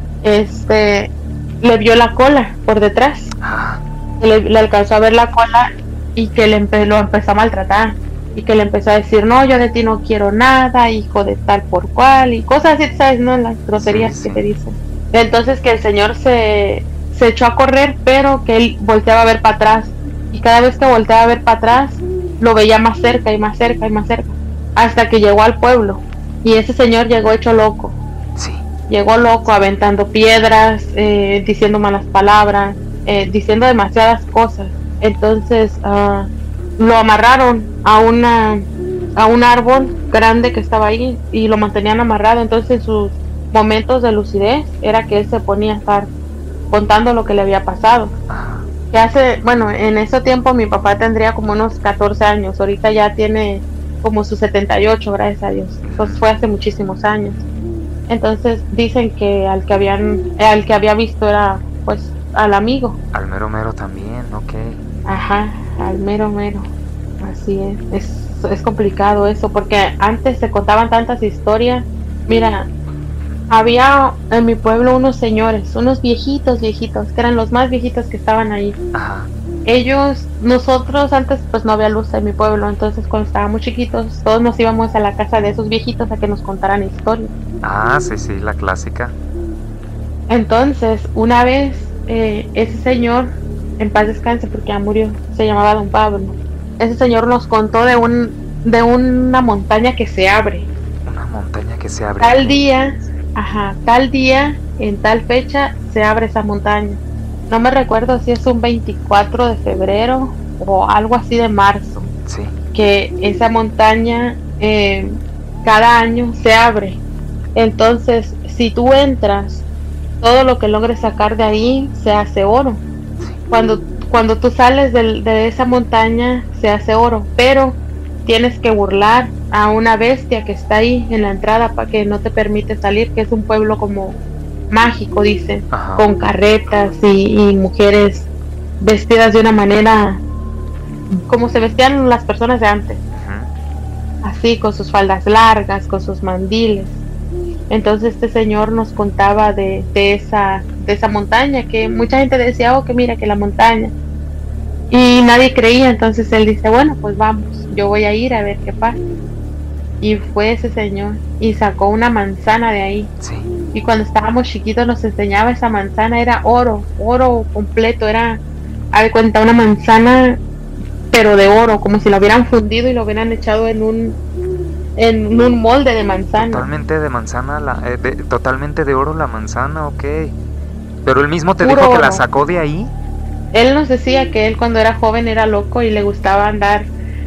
le vio la cola por detrás. Le alcanzó a ver la cola, y que lo empezó a maltratar, y que le empezó a decir, no, yo de ti no quiero nada, hijo de tal por cual, y cosas así, ¿sabes? ¿No? Las groserías que te dicen. Entonces que el señor se echó a correr, pero que él volteaba a ver para atrás, y cada vez que volteaba a ver para atrás lo veía más cerca y más cerca y más cerca, hasta que llegó al pueblo. Y ese señor llegó hecho loco. Sí. Llegó loco, aventando piedras, diciendo malas palabras, diciendo demasiadas cosas. Entonces lo amarraron a un árbol grande que estaba ahí, y lo mantenían amarrado. Entonces en sus momentos de lucidez era que él se ponía a estar contando lo que le había pasado. Bueno, en ese tiempo mi papá tendría como unos 14 años, ahorita ya tiene como sus 78, gracias a Dios. Entonces fue hace muchísimos años. Entonces dicen que al que había visto era pues al amigo. Al mero mero también, ok. Ajá, al mero mero. Así es complicado eso, porque antes se contaban tantas historias. Mira, había en mi pueblo unos señores, unos viejitos, que eran los más viejitos que estaban ahí. Ajá. Nosotros antes pues no había luz en mi pueblo, entonces cuando estábamos chiquitos todos nos íbamos a la casa de esos viejitos a que nos contaran historias. Ah, sí, sí, la clásica. Entonces una vez ese señor, en paz descanse porque ya murió, se llamaba Don Pablo. Ese señor nos contó de una montaña que se abre. Una montaña que se abre. Tal día, en tal fecha, se abre esa montaña. No me recuerdo si es un 24 de febrero o algo así de marzo. Sí. que esa montaña cada año se abre. Entonces, si tú entras, todo lo que logres sacar de ahí se hace oro. Cuando tú sales de esa montaña se hace oro, pero tienes que burlar a una bestia que está ahí en la entrada para que no te permite salir, que es un pueblo como mágico, dicen, con carretas y mujeres vestidas de una manera como se vestían las personas de antes, así, con sus faldas largas, con sus mandiles. Entonces este señor nos contaba de esa montaña, que mucha gente decía, oh, que mira, que la montaña, y nadie creía. Entonces él dice, bueno, pues vamos, yo voy a ir a ver qué pasa. Y fue ese señor y sacó una manzana de ahí. Sí. Y cuando estábamos chiquitos nos enseñaba esa manzana, era oro completo, era, a ver, cuenta, una manzana pero de oro, como si lo hubieran fundido y lo hubieran echado en un molde de manzana. Totalmente de manzana, totalmente de oro la manzana, ok. Pero él mismo te Puro dijo que oro. la sacó de ahí. Él nos decía que él cuando era joven era loco y le gustaba andar,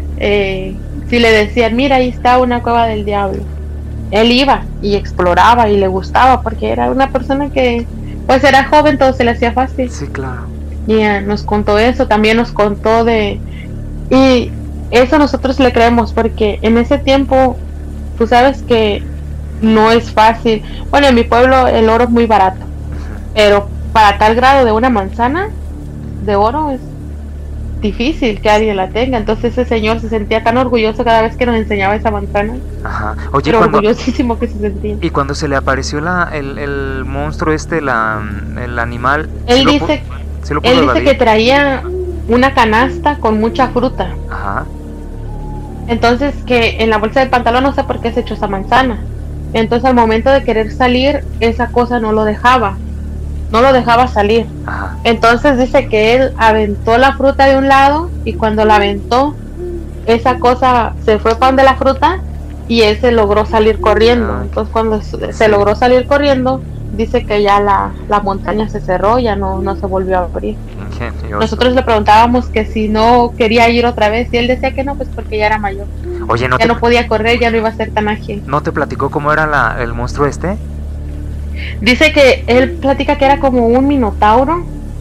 si le decían, mira, ahí está una cueva del diablo, él iba y exploraba y le gustaba porque era una persona que pues era joven, todo se le hacía fácil. Sí, claro. Y nos contó eso, también nos contó y eso nosotros le creemos porque en ese tiempo tú sabes que no es fácil. Bueno, en mi pueblo el oro es muy barato, pero para tal grado de una manzana de oro es difícil que alguien la tenga. Entonces ese señor se sentía tan orgulloso cada vez que nos enseñaba esa manzana. Ajá. Oye, pero orgullosísimo que se sentía. Y cuando se le apareció el monstruo el animal, él dice, él dice que traía una canasta con mucha fruta. Ajá. Entonces que en la bolsa del pantalón, no sé por qué se echó esa manzana. Entonces al momento de querer salir, esa cosa no lo dejaba salir. Ajá. Entonces dice que él aventó la fruta de un lado y cuando la aventó, esa cosa se fue para donde la fruta y él se logró salir corriendo. Entonces cuando se logró salir corriendo, dice que ya la montaña se cerró, ya no se volvió a abrir. Ingenioso. Nosotros le preguntábamos que si no quería ir otra vez y él decía que no, pues porque ya era mayor. Oye, ya no podía correr, ya no iba a ser tan ágil. ¿No te platicó cómo era el monstruo este? Dice que él platica que era como un minotauro,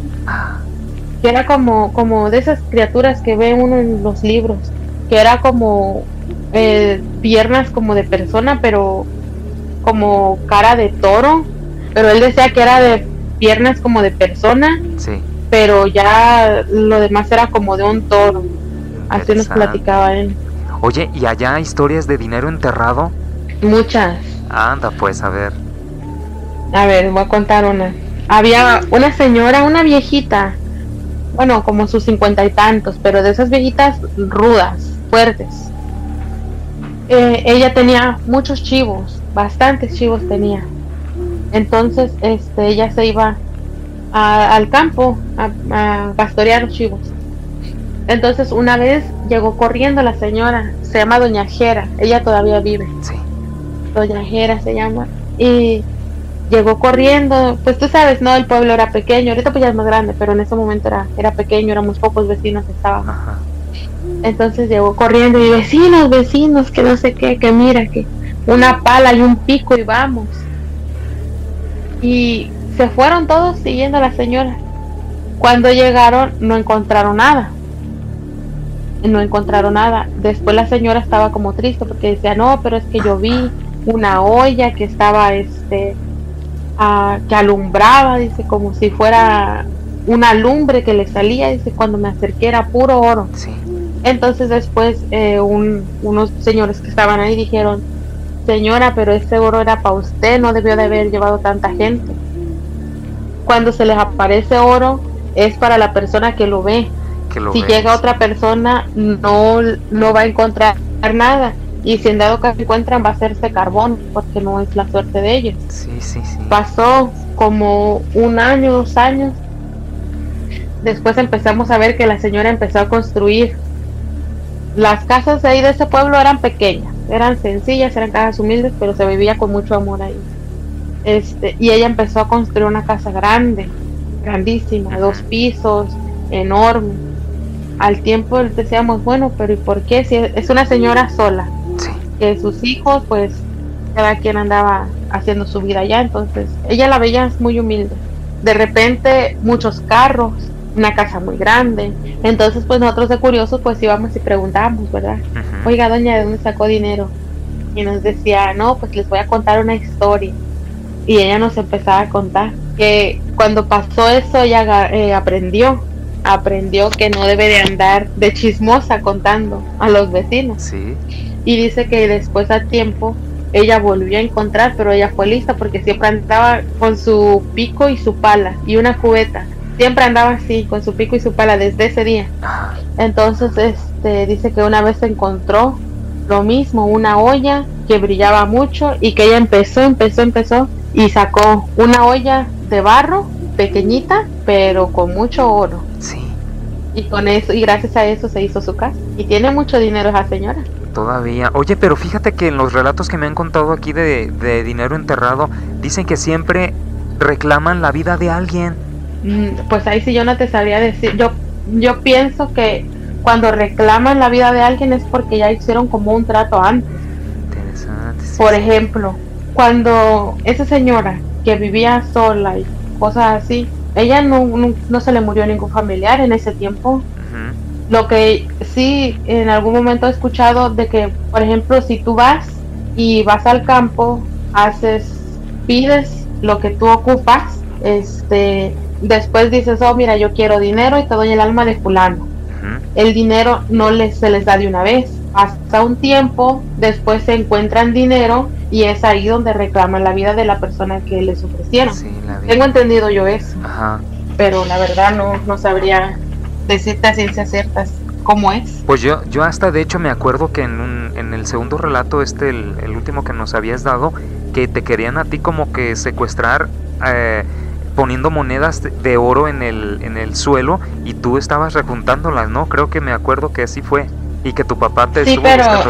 que era como de esas criaturas que ve uno en los libros, que era como piernas como de persona, pero como cara de toro, pero él decía que era de piernas como de persona, sí, pero ya lo demás era como de un toro. Así nos platicaba él. Oye, ¿y allá historias de dinero enterrado? Muchas. Anda, pues, a ver. A ver, voy a contar una. Había una señora, una viejita, bueno, como sus 50 y tantos, pero de esas viejitas rudas, fuertes. Ella tenía muchos chivos, bastantes chivos tenía. Entonces, ella se iba al campo a pastorear los chivos. Entonces, una vez llegó corriendo la señora, se llama Doña Jera, ella todavía vive. Sí. Doña Jera se llama, y llegó corriendo, pues tú sabes, ¿no? El pueblo era pequeño, ahorita pues ya es más grande, pero en ese momento era pequeño, éramos pocos vecinos, estaban. Ajá. Entonces llegó corriendo y vecinos, que no sé qué, que mira, que una pala y un pico y vamos. Y se fueron todos siguiendo a la señora. Cuando llegaron no encontraron nada. Después la señora estaba como triste porque decía, no, pero es que yo vi una olla que estaba que alumbraba, dice, como si fuera una lumbre que le salía, dice, cuando me acerqué era puro oro. Sí. Entonces después unos señores que estaban ahí dijeron, señora, pero ese oro era para usted, no debió de haber llevado tanta gente. Cuando se les aparece oro es para la persona que lo ve. Si llega otra persona no va a encontrar nada. Y si en dado caso encuentran va a hacerse carbón, porque no es la suerte de ellos. Sí. Pasó como 1 año, 2 años. Después empezamos a ver que la señora empezó a construir. Las casas de ahí de ese pueblo eran pequeñas, eran sencillas, eran casas humildes, pero se vivía con mucho amor ahí. Y ella empezó a construir una casa grande, grandísima, 2 pisos, enorme. al tiempo decíamos, bueno, pero ¿y por qué? Si es una señora sola, Sí. que sus hijos, pues cada quien andaba haciendo su vida allá, entonces ella la veía muy humilde. De repente muchos carros, una casa muy grande, entonces pues nosotros de curiosos pues íbamos y preguntábamos, ¿verdad? Ujú. Oiga, doña, ¿de dónde sacó dinero? Y nos decía, no, pues les voy a contar una historia. Y ella nos empezaba a contar que cuando pasó eso ella aprendió que no debe de andar de chismosa contando a los vecinos. Sí. Y dice que después a tiempo ella volvió a encontrar, pero ella fue lista porque siempre andaba con su pico y su pala y una cubeta. Siempre andaba así, con su pico y su pala desde ese día. Ajá. Entonces, dice que una vez encontró lo mismo, una olla que brillaba mucho y que ella empezó y sacó una olla de barro pequeñita, pero con mucho oro. Sí. Y con eso, y gracias a eso se hizo su casa. Y tiene mucho dinero esa señora. Todavía. Oye, pero fíjate que en los relatos que me han contado aquí de dinero enterrado, dicen que siempre reclaman la vida de alguien. Pues ahí sí yo no te sabría decir. Yo pienso que cuando reclaman la vida de alguien es porque ya hicieron como un trato antes. Interesante. Sí, Por sí. ejemplo, cuando esa señora que vivía sola y cosas así, ella no se le murió ningún familiar en ese tiempo. Ujú. Lo que sí en algún momento he escuchado de que, por ejemplo, si tú vas y vas al campo, pides lo que tú ocupas, después dices, oh, mira, yo quiero dinero y te doy el alma de fulano. Ujú. El dinero se les da de una vez. Pasa un tiempo, después se encuentran dinero y es ahí donde reclaman la vida de la persona que les ofrecieron. Sí, la vida. Tengo entendido yo eso, Ajá. pero la verdad no sabría decirte a ciencia cierta cómo es. Pues yo hasta de hecho me acuerdo que en el segundo relato, el último que nos habías dado, que te querían a ti como que secuestrar, poniendo monedas de oro en el suelo y tú estabas rejuntándolas, ¿no? Creo que me acuerdo que así fue. Y que tu papá te Sí, estuvo pero buscando.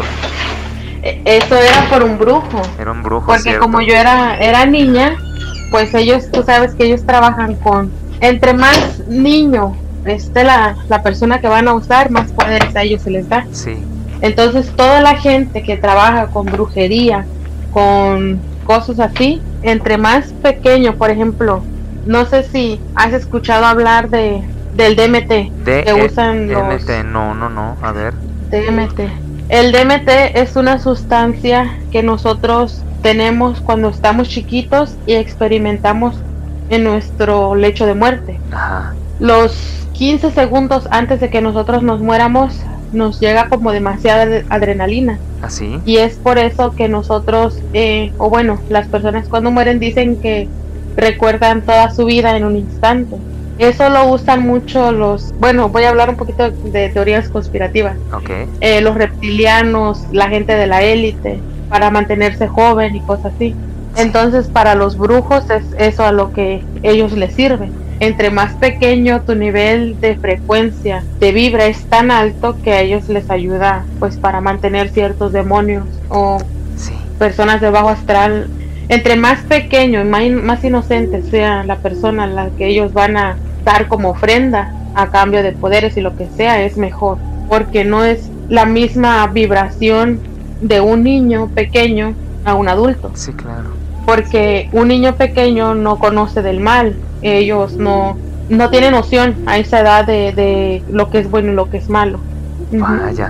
eso era por un brujo. Era un brujo, Porque ¿cierto? como yo era niña, pues ellos, tú sabes que ellos trabajan entre más niño esté la persona que van a usar, más poderes a ellos se les da. Sí. Entonces toda la gente que trabaja con brujería, con cosas así, entre más pequeño, por ejemplo, no sé si has escuchado hablar del DMT que usan los DMT, no, a ver. DMT. El DMT es una sustancia que nosotros tenemos cuando estamos chiquitos y experimentamos en nuestro lecho de muerte. Ajá. Los 15 segundos antes de que nosotros nos muéramos, nos llega como demasiada adrenalina. ¿Así? Y es por eso que nosotros, o bueno, las personas cuando mueren dicen que recuerdan toda su vida en un instante. Eso lo usan mucho bueno, voy a hablar un poquito de teorías conspirativas. Ok. Los reptilianos, la gente de la élite, para mantenerse joven y cosas así. Entonces, para los brujos es eso a lo que ellos les sirve. Entre más pequeño tu nivel de frecuencia de vibra es tan alto que a ellos les ayuda pues para mantener ciertos demonios o Sí. personas de bajo astral. Entre más pequeño y más inocente sea la persona a la que ellos van a dar como ofrenda a cambio de poderes y lo que sea, es mejor, porque no es la misma vibración de un niño pequeño a un adulto, Sí, claro. porque un niño pequeño no conoce del mal, ellos no tienen noción a esa edad de lo que es bueno y lo que es malo. Vaya.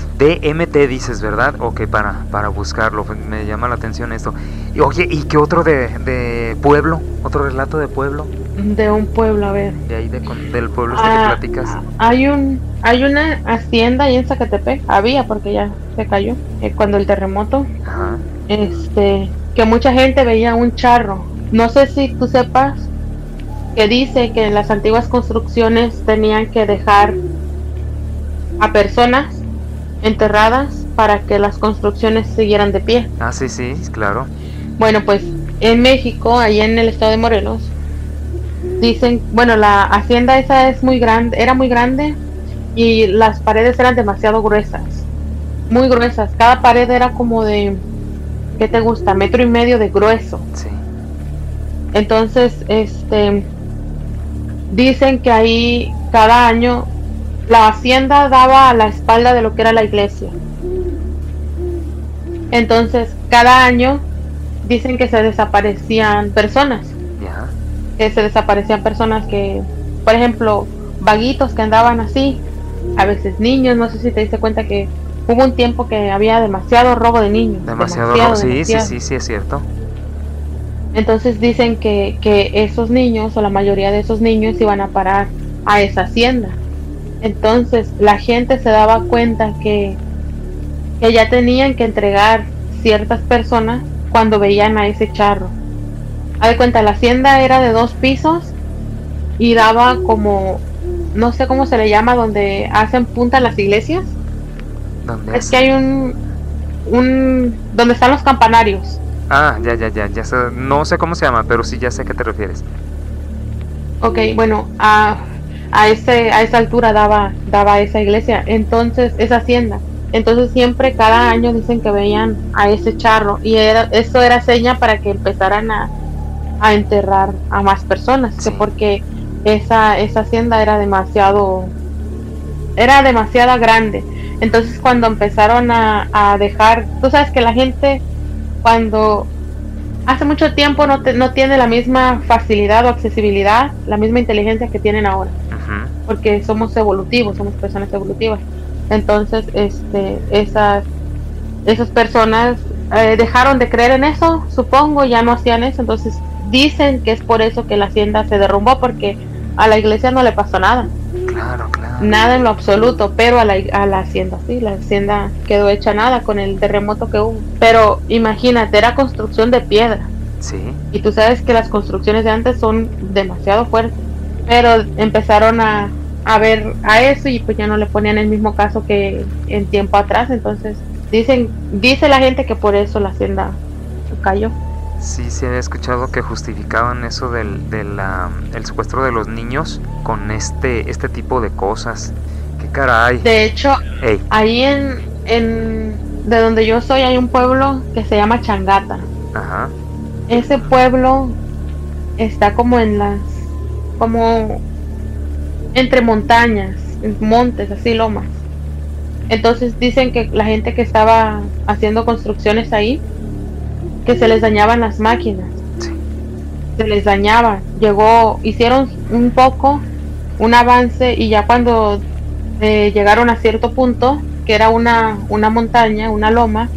DMT dices, ¿verdad? Ok, para buscarlo, me llama la atención esto. Y, oye, ¿y qué otro de pueblo? ¿Otro relato de pueblo? De un pueblo, a ver. De ahí del pueblo este que platicas. Hay una hacienda ahí en Zacatepec, había porque ya se cayó, cuando el terremoto, Ajá. que mucha gente veía un charro. No sé si tú sepas que dice que en las antiguas construcciones tenían que dejar a personas enterradas para que las construcciones siguieran de pie. Ah, sí, claro. Bueno, pues en México, ahí en el estado de Morelos, dicen, bueno, la hacienda esa era muy grande y las paredes eran demasiado gruesas, muy gruesas. Cada pared era como de, ¿qué te gusta? 1.5 metros de grueso. Sí. Entonces, dicen que ahí cada año la hacienda daba a la espalda de lo que era la iglesia. Entonces, cada año dicen que se desaparecían personas. Ya. Que se desaparecían personas que, por ejemplo, vaguitos que andaban así, a veces niños, no sé si te diste cuenta que hubo un tiempo que había demasiado robo de niños. Demasiado robo, sí, demasiado. Sí, es cierto. Entonces dicen que esos niños, o la mayoría de esos niños, iban a parar a esa hacienda. Entonces la gente se daba cuenta que ya tenían que entregar ciertas personas cuando veían a ese charro. Haz de cuenta, la hacienda era de 2 pisos y daba como, no sé cómo se le llama, donde hacen punta las iglesias. ¿Dónde es? Que hay un donde están los campanarios. Ah, ya sé, no sé cómo se llama, pero sí ya sé a qué te refieres. Ok, bueno, a esa altura daba esa iglesia, entonces, esa hacienda. Entonces siempre, cada año dicen que veían a ese charro y eso era seña para que empezaran a enterrar a más personas, sí. Porque esa hacienda era demasiado grande. Entonces cuando empezaron a dejar, tú sabes que la gente cuando hace mucho tiempo no tiene la misma facilidad o accesibilidad, la misma inteligencia que tienen ahora, porque somos evolutivos, somos personas evolutivas. Entonces esas personas dejaron de creer en eso, supongo, ya no hacían eso. Entonces dicen que es por eso que la hacienda se derrumbó, porque a la iglesia no le pasó nada. Claro. Nada en lo absoluto, pero a la hacienda sí, la hacienda quedó hecha nada con el terremoto que hubo. Pero imagínate, era construcción de piedra. Sí. Y tú sabes que las construcciones de antes son demasiado fuertes. Pero empezaron a ver a eso y pues ya no le ponían el mismo caso que en tiempo atrás. Entonces dice la gente que por eso la hacienda cayó. Sí, había escuchado que justificaban eso el secuestro de los niños con este tipo de cosas. ¡Qué caray! De hecho, ahí de donde yo soy hay un pueblo que se llama Changata. Ajá. Ese pueblo está como como entre montañas, montes, así lomas. Entonces dicen que la gente que estaba haciendo construcciones ahí, que se les dañaban las máquinas. Sí. Se les dañaban. Hicieron un avance, y ya cuando llegaron a cierto punto, que era una montaña, una loma,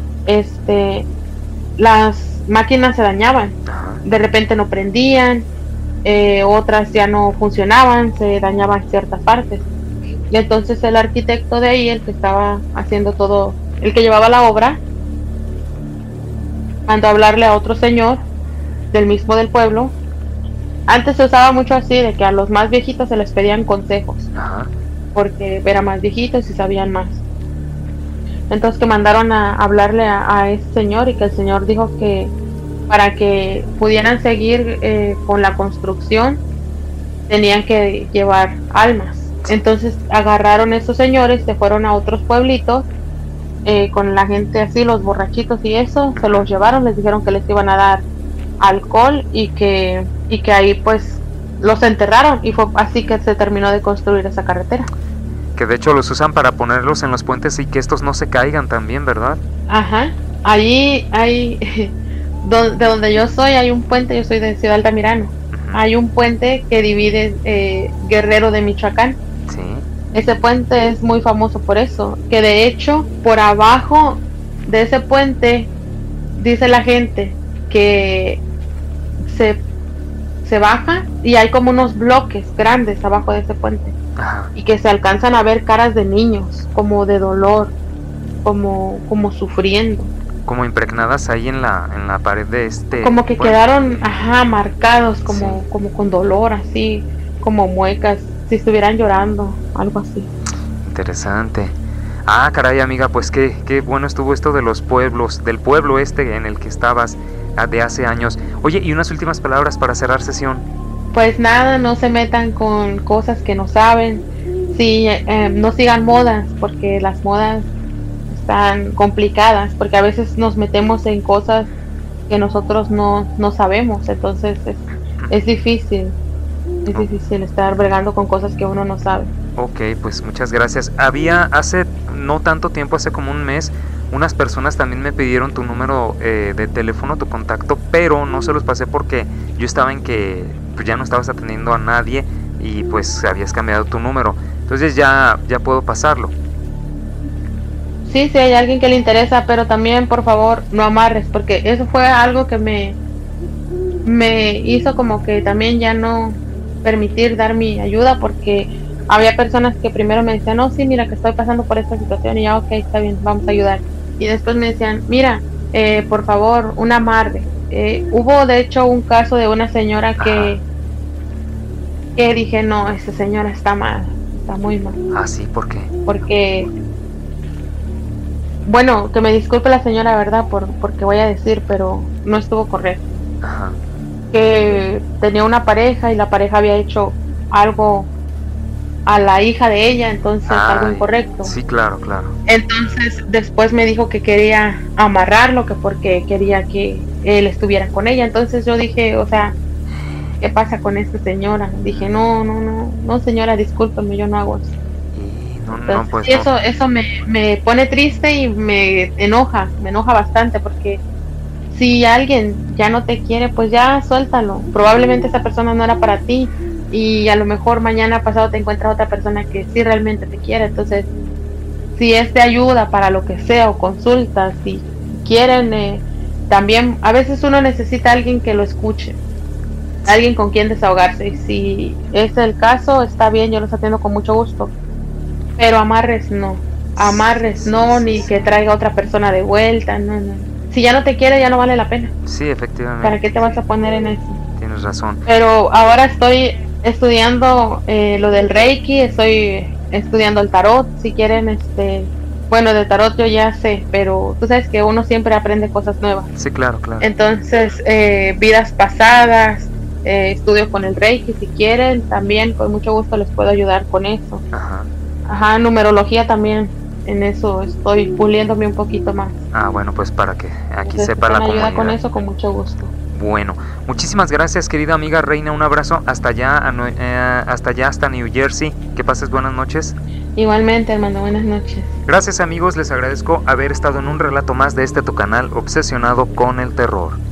las máquinas se dañaban. De repente no prendían, otras ya no funcionaban, se dañaban ciertas partes. Y entonces el arquitecto de ahí, el que estaba haciendo todo, el que llevaba la obra, mandó a hablarle a otro señor del pueblo. Antes se usaba mucho así, de que a los más viejitos se les pedían consejos. Ajá. Porque eran más viejitos y sabían más. Entonces que mandaron a hablarle a ese señor, y que el señor dijo que para que pudieran seguir con la construcción tenían que llevar almas. Entonces agarraron a esos señores, se fueron a otros pueblitos con la gente así, los borrachitos y eso, se los llevaron, les dijeron que les iban a dar alcohol y que ahí pues los enterraron, y fue así que se terminó de construir esa carretera. Que de hecho los usan para ponerlos en los puentes y que estos no se caigan también, ¿verdad? Ajá, ahí hay, de donde yo soy hay un puente, yo soy de Ciudad Altamirano, hay un puente que divide Guerrero de Michoacán. Sí. Ese puente es muy famoso por eso, que de hecho por abajo de ese puente dice la gente que se baja y hay como unos bloques grandes abajo de ese puente. Ajá. Y que se alcanzan a ver caras de niños, como de dolor, como sufriendo, como impregnadas ahí en la pared de como que puente. Quedaron marcados como con dolor, así como muecas, si estuvieran llorando, algo así. Interesante. Ah, caray, amiga, pues qué bueno estuvo esto de los pueblos, del pueblo en el que estabas de hace años. Oye, y unas últimas palabras para cerrar sesión. Pues nada, no se metan con cosas que no saben. Sí, no sigan modas, porque las modas están complicadas, porque a veces nos metemos en cosas que nosotros no sabemos, entonces es difícil. Es difícil estar bregando con cosas que uno no sabe. Ok, pues muchas gracias. Había hace no tanto tiempo, hace como un mes, unas personas también me pidieron tu número de teléfono, tu contacto, pero no se los pasé porque yo estaba en que pues, ya no estabas atendiendo a nadie y pues habías cambiado tu número. Entonces ya puedo pasarlo. Sí, hay alguien que le interesa, pero también por favor no amarres, porque eso fue algo que me hizo como que también ya no permitir dar mi ayuda, porque había personas que primero me decían, no, sí, mira que estoy pasando por esta situación y ya, ok, está bien, vamos a ayudar. Y después me decían, mira, por favor, un amarre. Hubo de hecho un caso de una señora que dije, no, esa señora está mal, está muy mal. Ah, sí, ¿por qué? Porque, bueno, que me disculpe la señora, ¿verdad? Porque voy a decir, pero no estuvo correcto. Ajá. Que tenía una pareja y la pareja había hecho algo a la hija de ella, entonces algo incorrecto. Sí, claro. Entonces después me dijo que quería amarrarlo, que porque quería que él estuviera con ella. Entonces yo dije, o sea, ¿qué pasa con esta señora? Dije, no señora, discúlpeme, yo no hago eso. Entonces, pues sí, eso me pone triste y me enoja bastante, porque si alguien ya no te quiere, pues ya suéltalo. Probablemente esa persona no era para ti y a lo mejor mañana pasado te encuentras otra persona que sí realmente te quiere. Entonces, si es de ayuda para lo que sea o consultas, si quieren, también a veces uno necesita a alguien que lo escuche, alguien con quien desahogarse. Y si es el caso, está bien, yo los atiendo con mucho gusto. Pero amarres no, ni que traiga otra persona de vuelta, no. Si ya no te quiere, ya no vale la pena. Sí, efectivamente. ¿Para qué te vas a poner en eso? Tienes razón. Pero ahora estoy estudiando lo del Reiki, estoy estudiando el tarot. Si quieren, bueno, de tarot yo ya sé, pero tú sabes que uno siempre aprende cosas nuevas. Sí, claro. Entonces, vidas pasadas, estudio con el Reiki. Si quieren, también con mucho gusto les puedo ayudar con eso. Ajá, numerología también. En eso estoy puliéndome un poquito más. Bueno, pues para que aquí Entonces, sepa la comunidad. ayuda con eso, con mucho gusto. Bueno, muchísimas gracias, querida amiga Reina, un abrazo hasta allá, hasta New Jersey. Que pases buenas noches. Igualmente, hermano, buenas noches. Gracias, amigos, les agradezco haber estado en un relato más de tu canal Obsesionado con el Terror.